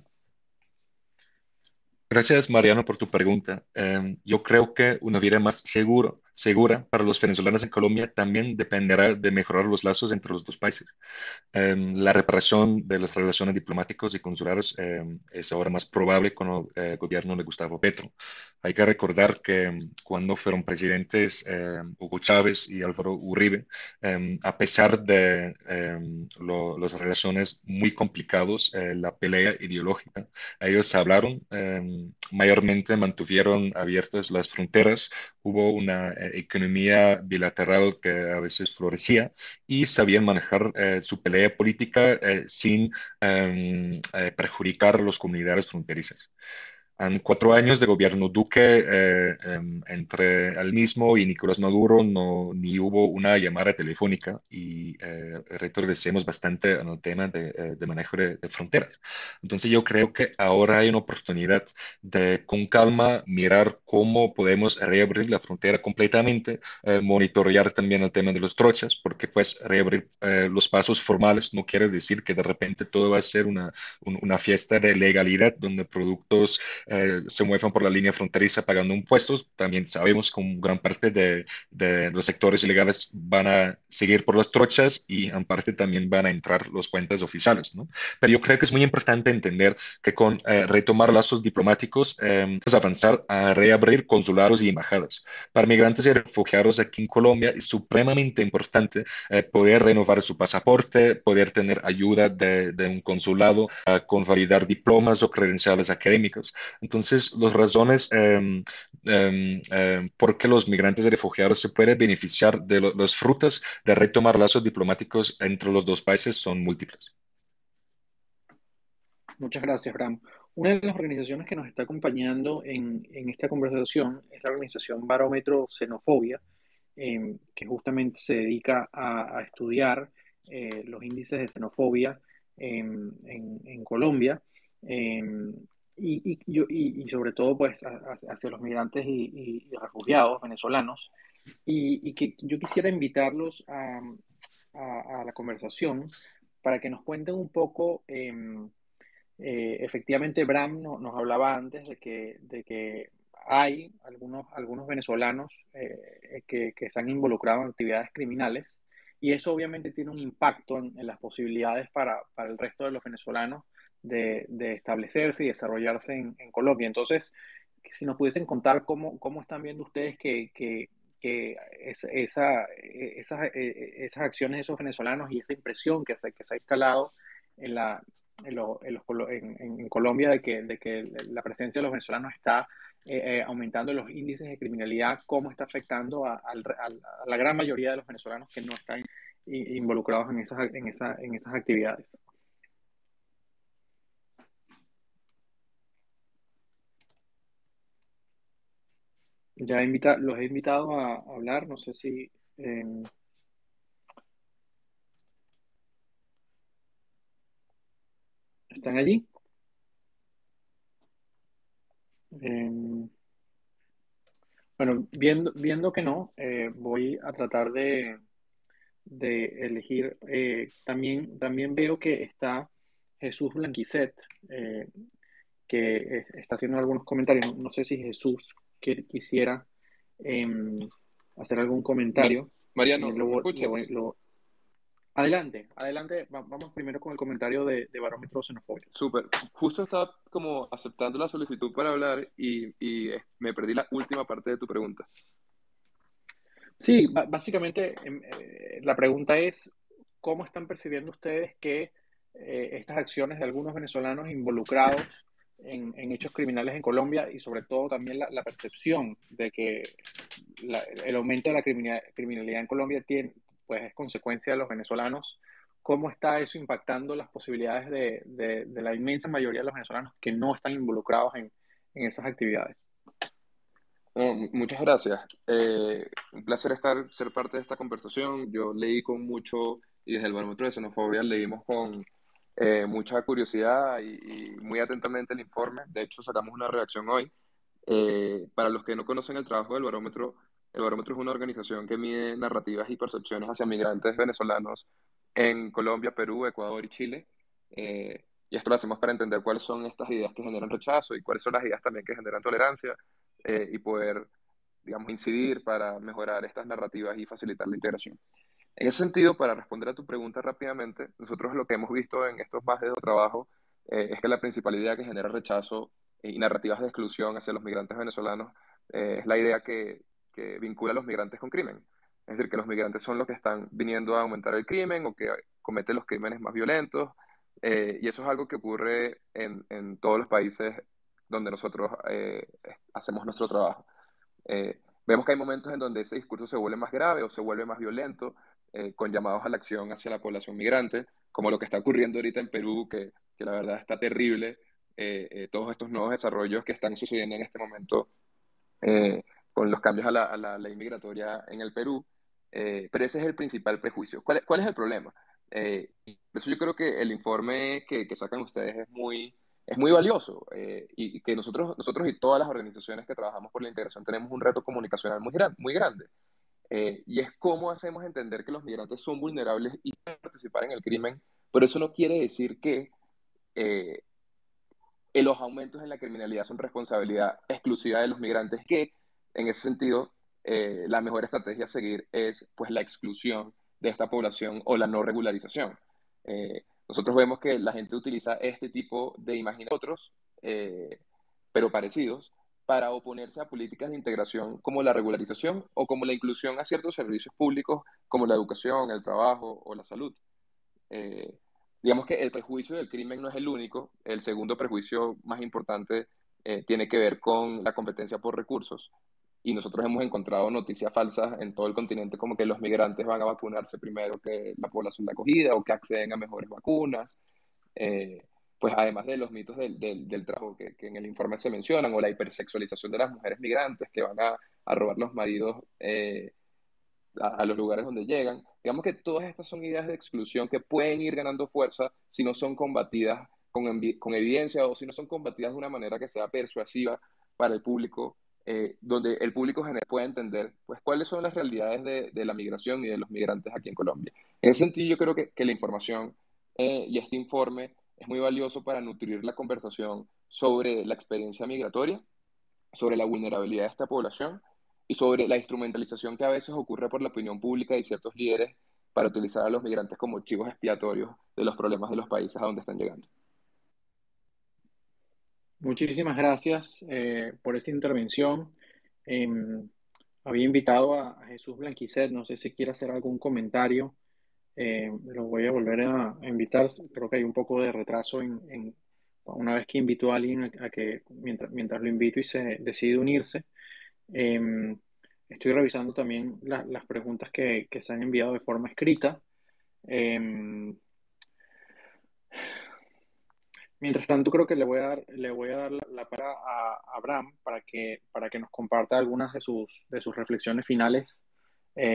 Gracias, Mariano, por tu pregunta. Yo creo que una vida más segura para los venezolanos en Colombia también dependerá de mejorar los lazos entre los dos países. La reparación de las relaciones diplomáticas y consulares es ahora más probable con el gobierno de Gustavo Petro. Hay que recordar que cuando fueron presidentes Hugo Chávez y Álvaro Uribe, a pesar de las relaciones muy complicadas, la pelea ideológica, ellos hablaron, mayormente mantuvieron abiertas las fronteras, hubo una economía bilateral que a veces florecía y sabían manejar su pelea política sin perjudicar a las comunidades fronterizas. En 4 años de gobierno Duque, entre el mismo y Nicolás Maduro, no, ni hubo una llamada telefónica y retrocedemos bastante en el tema de manejo de fronteras. Entonces yo creo que ahora hay una oportunidad de con calma mirar cómo podemos reabrir la frontera completamente, monitorear también el tema de los trochas, porque pues reabrir los pasos formales no quiere decir que de repente todo va a ser una fiesta de legalidad donde productos se muevan por la línea fronteriza pagando impuestos. También sabemos que gran parte de los sectores ilegales van a seguir por las trochas y en parte también van a entrar los puentes oficiales, ¿no? Pero yo creo que es muy importante entender que con retomar lazos diplomáticos es avanzar a reabrir consulados y embajadas. Para migrantes y refugiados aquí en Colombia es supremamente importante poder renovar su pasaporte, poder tener ayuda de un consulado con validar diplomas o credenciales académicos. Entonces, las razones por qué los migrantes y refugiados se pueden beneficiar de las frutas de retomar lazos diplomáticos entre los dos países son múltiples. Muchas gracias, Bram. Una de las organizaciones que nos está acompañando en esta conversación es la organización Barómetro Xenofobia, que justamente se dedica a estudiar los índices de xenofobia en Colombia, eh, y sobre todo pues hacia los migrantes y refugiados venezolanos. Y que yo quisiera invitarlos a la conversación para que nos cuenten un poco. Efectivamente, Bram nos hablaba antes de que hay algunos venezolanos que se han involucrado en actividades criminales, y eso obviamente tiene un impacto en las posibilidades para el resto de los venezolanos de establecerse y desarrollarse en Colombia. Entonces, si nos pudiesen contar cómo están viendo ustedes que esas acciones de esos venezolanos y esa impresión que se ha instalado en en Colombia de que la presencia de los venezolanos está aumentando los índices de criminalidad, cómo está afectando a la gran mayoría de los venezolanos que no están involucrados en esas actividades. Los he invitado a hablar, no sé si están allí. Eh, bueno, viendo que no, voy a tratar de elegir. También veo que está Jesús Blanquicet, que está haciendo algunos comentarios. No sé si Jesús quisiera hacer algún Mar- comentario. Mariano, ¿me Luego, escuchas? adelante. Vamos primero con el comentario de Barómetro Xenofobia. Súper. Justo estaba como aceptando la solicitud para hablar y me perdí la última parte de tu pregunta. Sí, básicamente la pregunta es, ¿cómo están percibiendo ustedes que estas acciones de algunos venezolanos involucrados en hechos criminales en Colombia y sobre todo también la percepción de que el aumento de la criminalidad en Colombia pues es consecuencia de los venezolanos? ¿Cómo está eso impactando las posibilidades de la inmensa mayoría de los venezolanos que no están involucrados en esas actividades? No, muchas gracias. Un placer ser parte de esta conversación. Yo leí con mucho, y desde el Barómetro de Xenofobia leímos con mucha curiosidad y muy atentamente el informe. De hecho, sacamos una reacción hoy. Para los que no conocen el trabajo del Barómetro, el Barómetro es una organización que mide narrativas y percepciones hacia migrantes venezolanos en Colombia, Perú, Ecuador y Chile. Y esto lo hacemos para entender cuáles son estas ideas que generan rechazo y cuáles son las ideas también que generan tolerancia y poder, digamos, incidir para mejorar estas narrativas y facilitar la integración. En ese sentido, para responder a tu pregunta rápidamente, nosotros lo que hemos visto en estos bases de trabajo es que la principal idea que genera rechazo y narrativas de exclusión hacia los migrantes venezolanos es la idea que vincula a los migrantes con crimen. Es decir, que los migrantes son los que están viniendo a aumentar el crimen o que cometen los crímenes más violentos. Y eso es algo que ocurre en todos los países donde nosotros hacemos nuestro trabajo. Vemos que hay momentos en donde ese discurso se vuelve más grave o se vuelve más violento, con llamados a la acción hacia la población migrante, como lo que está ocurriendo ahorita en Perú, que la verdad está terrible, todos estos nuevos desarrollos que están sucediendo en este momento con los cambios a la ley migratoria en el Perú. Pero ese es el principal prejuicio. ¿Cuál es el problema? Y por eso yo creo que el informe que sacan ustedes es muy valioso y que nosotros y todas las organizaciones que trabajamos por la integración tenemos un reto comunicacional muy grande. Y es cómo hacemos entender que los migrantes son vulnerables y pueden participar en el crimen, pero eso no quiere decir que eh, los aumentos en la criminalidad son responsabilidad exclusiva de los migrantes, que en ese sentido la mejor estrategia a seguir es pues la exclusión de esta población o la no regularización. Nosotros vemos que la gente utiliza este tipo de imágenes otros, pero parecidos, para oponerse a políticas de integración como la regularización o como la inclusión a ciertos servicios públicos como la educación, el trabajo o la salud. Eh, digamos que el prejuicio del crimen no es el único. El segundo prejuicio más importante tiene que ver con la competencia por recursos. Y nosotros hemos encontrado noticias falsas en todo el continente como que los migrantes van a vacunarse primero que la población de acogida o que acceden a mejores vacunas. Eh, pues además de los mitos del trabajo que en el informe se mencionan o la hipersexualización de las mujeres migrantes que van a robar los maridos a los lugares donde llegan. Digamos que todas estas son ideas de exclusión que pueden ir ganando fuerza si no son combatidas con evidencia o si no son combatidas de una manera que sea persuasiva para el público, donde el público general pueda entender pues, cuáles son las realidades de la migración y de los migrantes aquí en Colombia. En ese sentido, yo creo que la información y este informe es muy valioso para nutrir la conversación sobre la experiencia migratoria, sobre la vulnerabilidad de esta población y sobre la instrumentalización que a veces ocurre por la opinión pública y ciertos líderes para utilizar a los migrantes como chivos expiatorios de los problemas de los países a donde están llegando. Muchísimas gracias por esta intervención. Eh, Había invitado a Jesús Blanquicet, no sé si quiere hacer algún comentario. Lo voy a volver a invitar. Creo que hay un poco de retraso una vez que invito a alguien a que mientras lo invito y se decide unirse. Eh, Estoy revisando también las preguntas que se han enviado de forma escrita. Eh, Mientras tanto, creo que le voy a dar la palabra a Abraham para que nos comparta algunas de sus reflexiones finales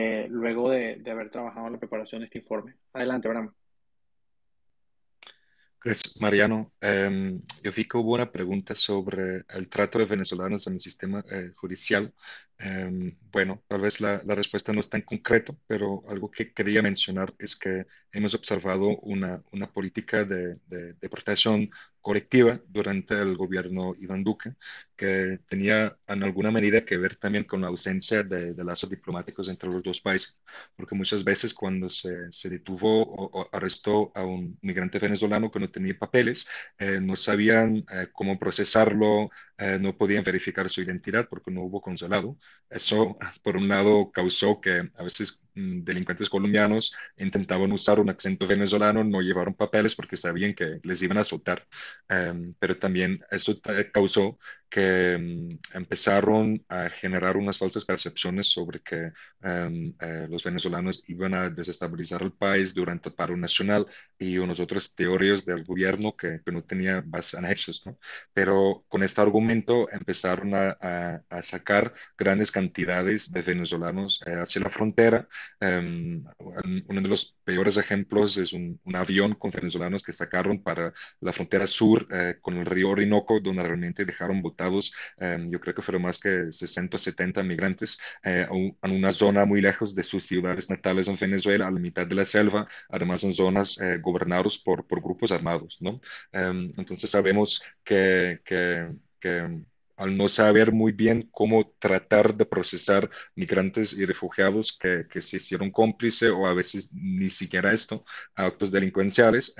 luego de haber trabajado en la preparación de este informe. Adelante, Abraham. Gracias, Mariano. Yo vi que hubo una pregunta sobre el trato de venezolanos en el sistema judicial. Bueno, tal vez la respuesta no es tan concreto, pero algo que quería mencionar es que hemos observado una política de protección colectiva durante el gobierno Iván Duque, que tenía en alguna medida que ver también con la ausencia de lazos diplomáticos entre los dos países, porque muchas veces cuando se detuvo o arrestó a un migrante venezolano que no tenía papeles, no sabían cómo procesarlo, no podían verificar su identidad porque no hubo consulado. Eso, por un lado, causó que a veces delincuentes colombianos intentaban usar un acento venezolano, no llevaron papeles porque sabían que les iban a soltar. Pero también eso causó que empezaron a generar unas falsas percepciones sobre que los venezolanos iban a desestabilizar el país durante el paro nacional y unas otras teorías del gobierno que no tenía base en hechos, ¿no? Pero con este argumento empezaron a sacar grandes cantidades de venezolanos hacia la frontera. Uno de los peores ejemplos es un avión con venezolanos que sacaron para la frontera sur con el río Orinoco, donde realmente dejaron botados, yo creo que fueron más que 60 o 70 migrantes en una zona muy lejos de sus ciudades natales en Venezuela, a la mitad de la selva, además en zonas gobernadas por grupos armados, ¿no? Entonces sabemos que al no saber muy bien cómo tratar de procesar migrantes y refugiados que se hicieron cómplice o a veces ni siquiera esto, a actos delincuenciales,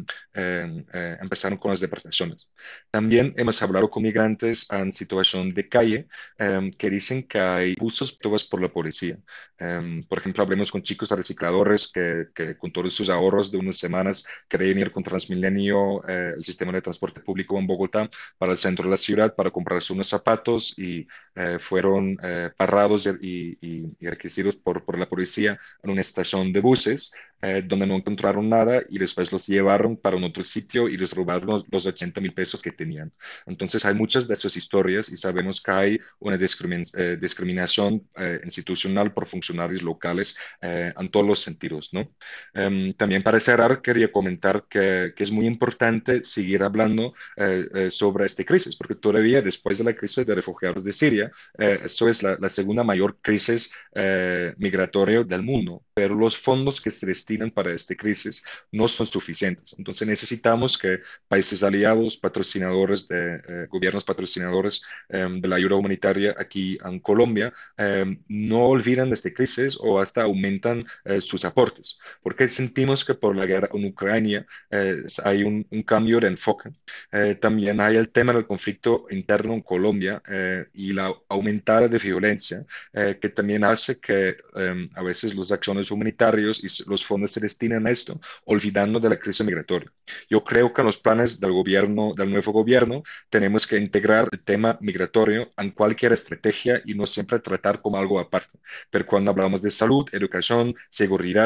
empezaron con las deportaciones. También hemos hablado con migrantes en situación de calle que dicen que hay abusos todos por la policía. Por ejemplo, hablemos con chicos recicladores que con todos sus ahorros de unas semanas querían ir con Transmilenio, el sistema de transporte público en Bogotá, para el centro de la ciudad para comprarse unos zapatos y fueron parados y requisidos por la policía en una estación de buses donde no encontraron nada y después los llevaron para un otro sitio y les robaron los 80.000 pesos que tenían. Entonces hay muchas de esas historias y sabemos que hay una discriminación institucional por funcionarios locales en todos los sentidos, ¿no? También para cerrar, quería comentar que es muy importante seguir hablando sobre esta crisis, porque todavía después de la crisis de refugiados de Siria, eso es la segunda mayor crisis migratoria del mundo, pero los fondos que se destinan para esta crisis no son suficientes. Entonces necesitamos que países aliados, patrocinadores gobiernos patrocinadores de la ayuda humanitaria aquí en Colombia, no olviden de esta crisis o hasta aumentan sus aportes, porque sentimos que por la guerra en Ucrania hay un cambio de enfoque. También hay el tema del conflicto interno en Colombia y la aumentada de violencia, que también hace que a veces las acciones humanitarias y los fondos se destinen a esto, olvidando de la crisis migratoria. Yo creo que en los planes del gobierno, del nuevo gobierno, tenemos que integrar el tema migratorio en cualquier estrategia y no siempre tratar como algo aparte. Pero cuando hablamos de salud, educación, seguridad,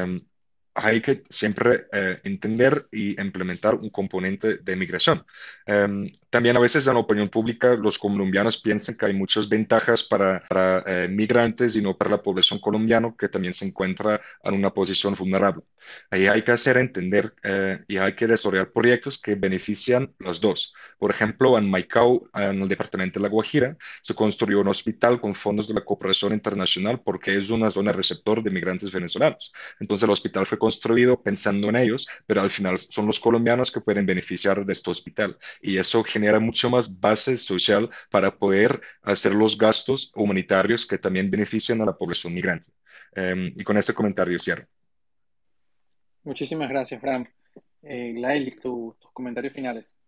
hay que siempre entender y implementar un componente de migración. También a veces en la opinión pública los colombianos piensan que hay muchas ventajas para migrantes y no para la población colombiana que también se encuentra en una posición vulnerable. Ahí hay que hacer entender y hay que desarrollar proyectos que benefician los dos. Por ejemplo, en Maicao, en el departamento de La Guajira, se construyó un hospital con fondos de la cooperación internacional porque es una zona receptor de migrantes venezolanos. Entonces el hospital fue construido pensando en ellos, pero al final son los colombianos que pueden beneficiar de este hospital y eso genera mucho más base social para poder hacer los gastos humanitarios que también benefician a la población migrante. Y con este comentario cierro. Muchísimas gracias, Fran. Glaeli, tus comentarios finales.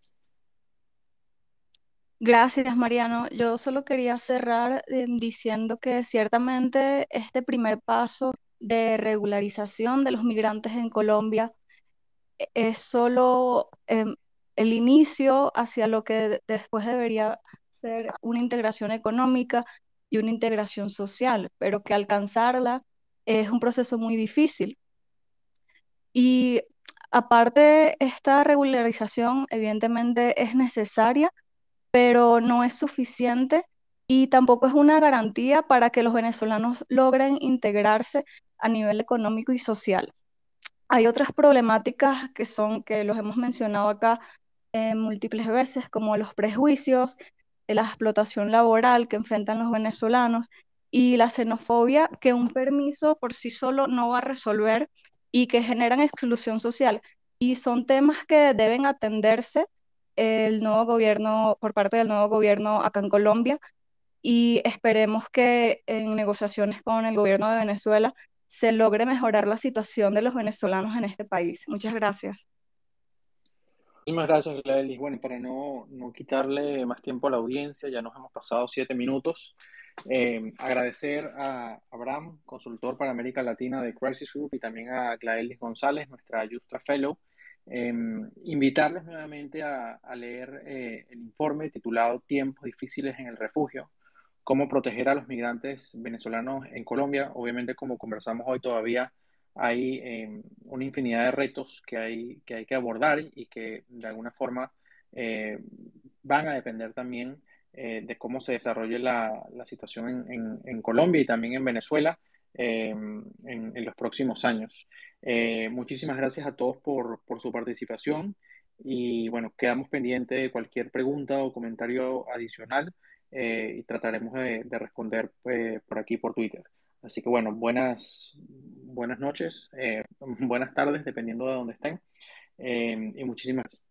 Gracias, Mariano. Yo solo quería cerrar diciendo que ciertamente este primer paso de regularización de los migrantes en Colombia es solo el inicio hacia lo que después debería ser una integración económica y una integración social, pero que alcanzarla es un proceso muy difícil. Y aparte, esta regularización evidentemente es necesaria, pero no es suficiente y tampoco es una garantía para que los venezolanos logren integrarse a nivel económico y social. Hay otras problemáticas que los hemos mencionado acá múltiples veces, como los prejuicios, la explotación laboral que enfrentan los venezolanos y la xenofobia que un permiso por sí solo no va a resolver y que generan exclusión social. Y son temas que deben atenderse el nuevo gobierno, por parte del nuevo gobierno acá en Colombia, y esperemos que en negociaciones con el gobierno de Venezuela se logre mejorar la situación de los venezolanos en este país. Muchas gracias. Muchísimas gracias, Gladys. Bueno, para no quitarle más tiempo a la audiencia, ya nos hemos pasado 7 minutos. Agradecer a Abraham, consultor para América Latina de Crisis Group, y también a Gladys González, nuestra Justra Fellow. Invitarles nuevamente a leer el informe titulado Tiempos difíciles en el refugio, cómo proteger a los migrantes venezolanos en Colombia. Obviamente, como conversamos hoy, todavía hay una infinidad de retos que hay que abordar y que de alguna forma eh, van a depender también de cómo se desarrolle la situación en Colombia y también en Venezuela en los próximos años. Muchísimas gracias a todos por su participación y bueno, quedamos pendientes de cualquier pregunta o comentario adicional y trataremos de responder por aquí por Twitter. Así que bueno, buenas noches, buenas tardes, dependiendo de dónde estén, y muchísimas gracias.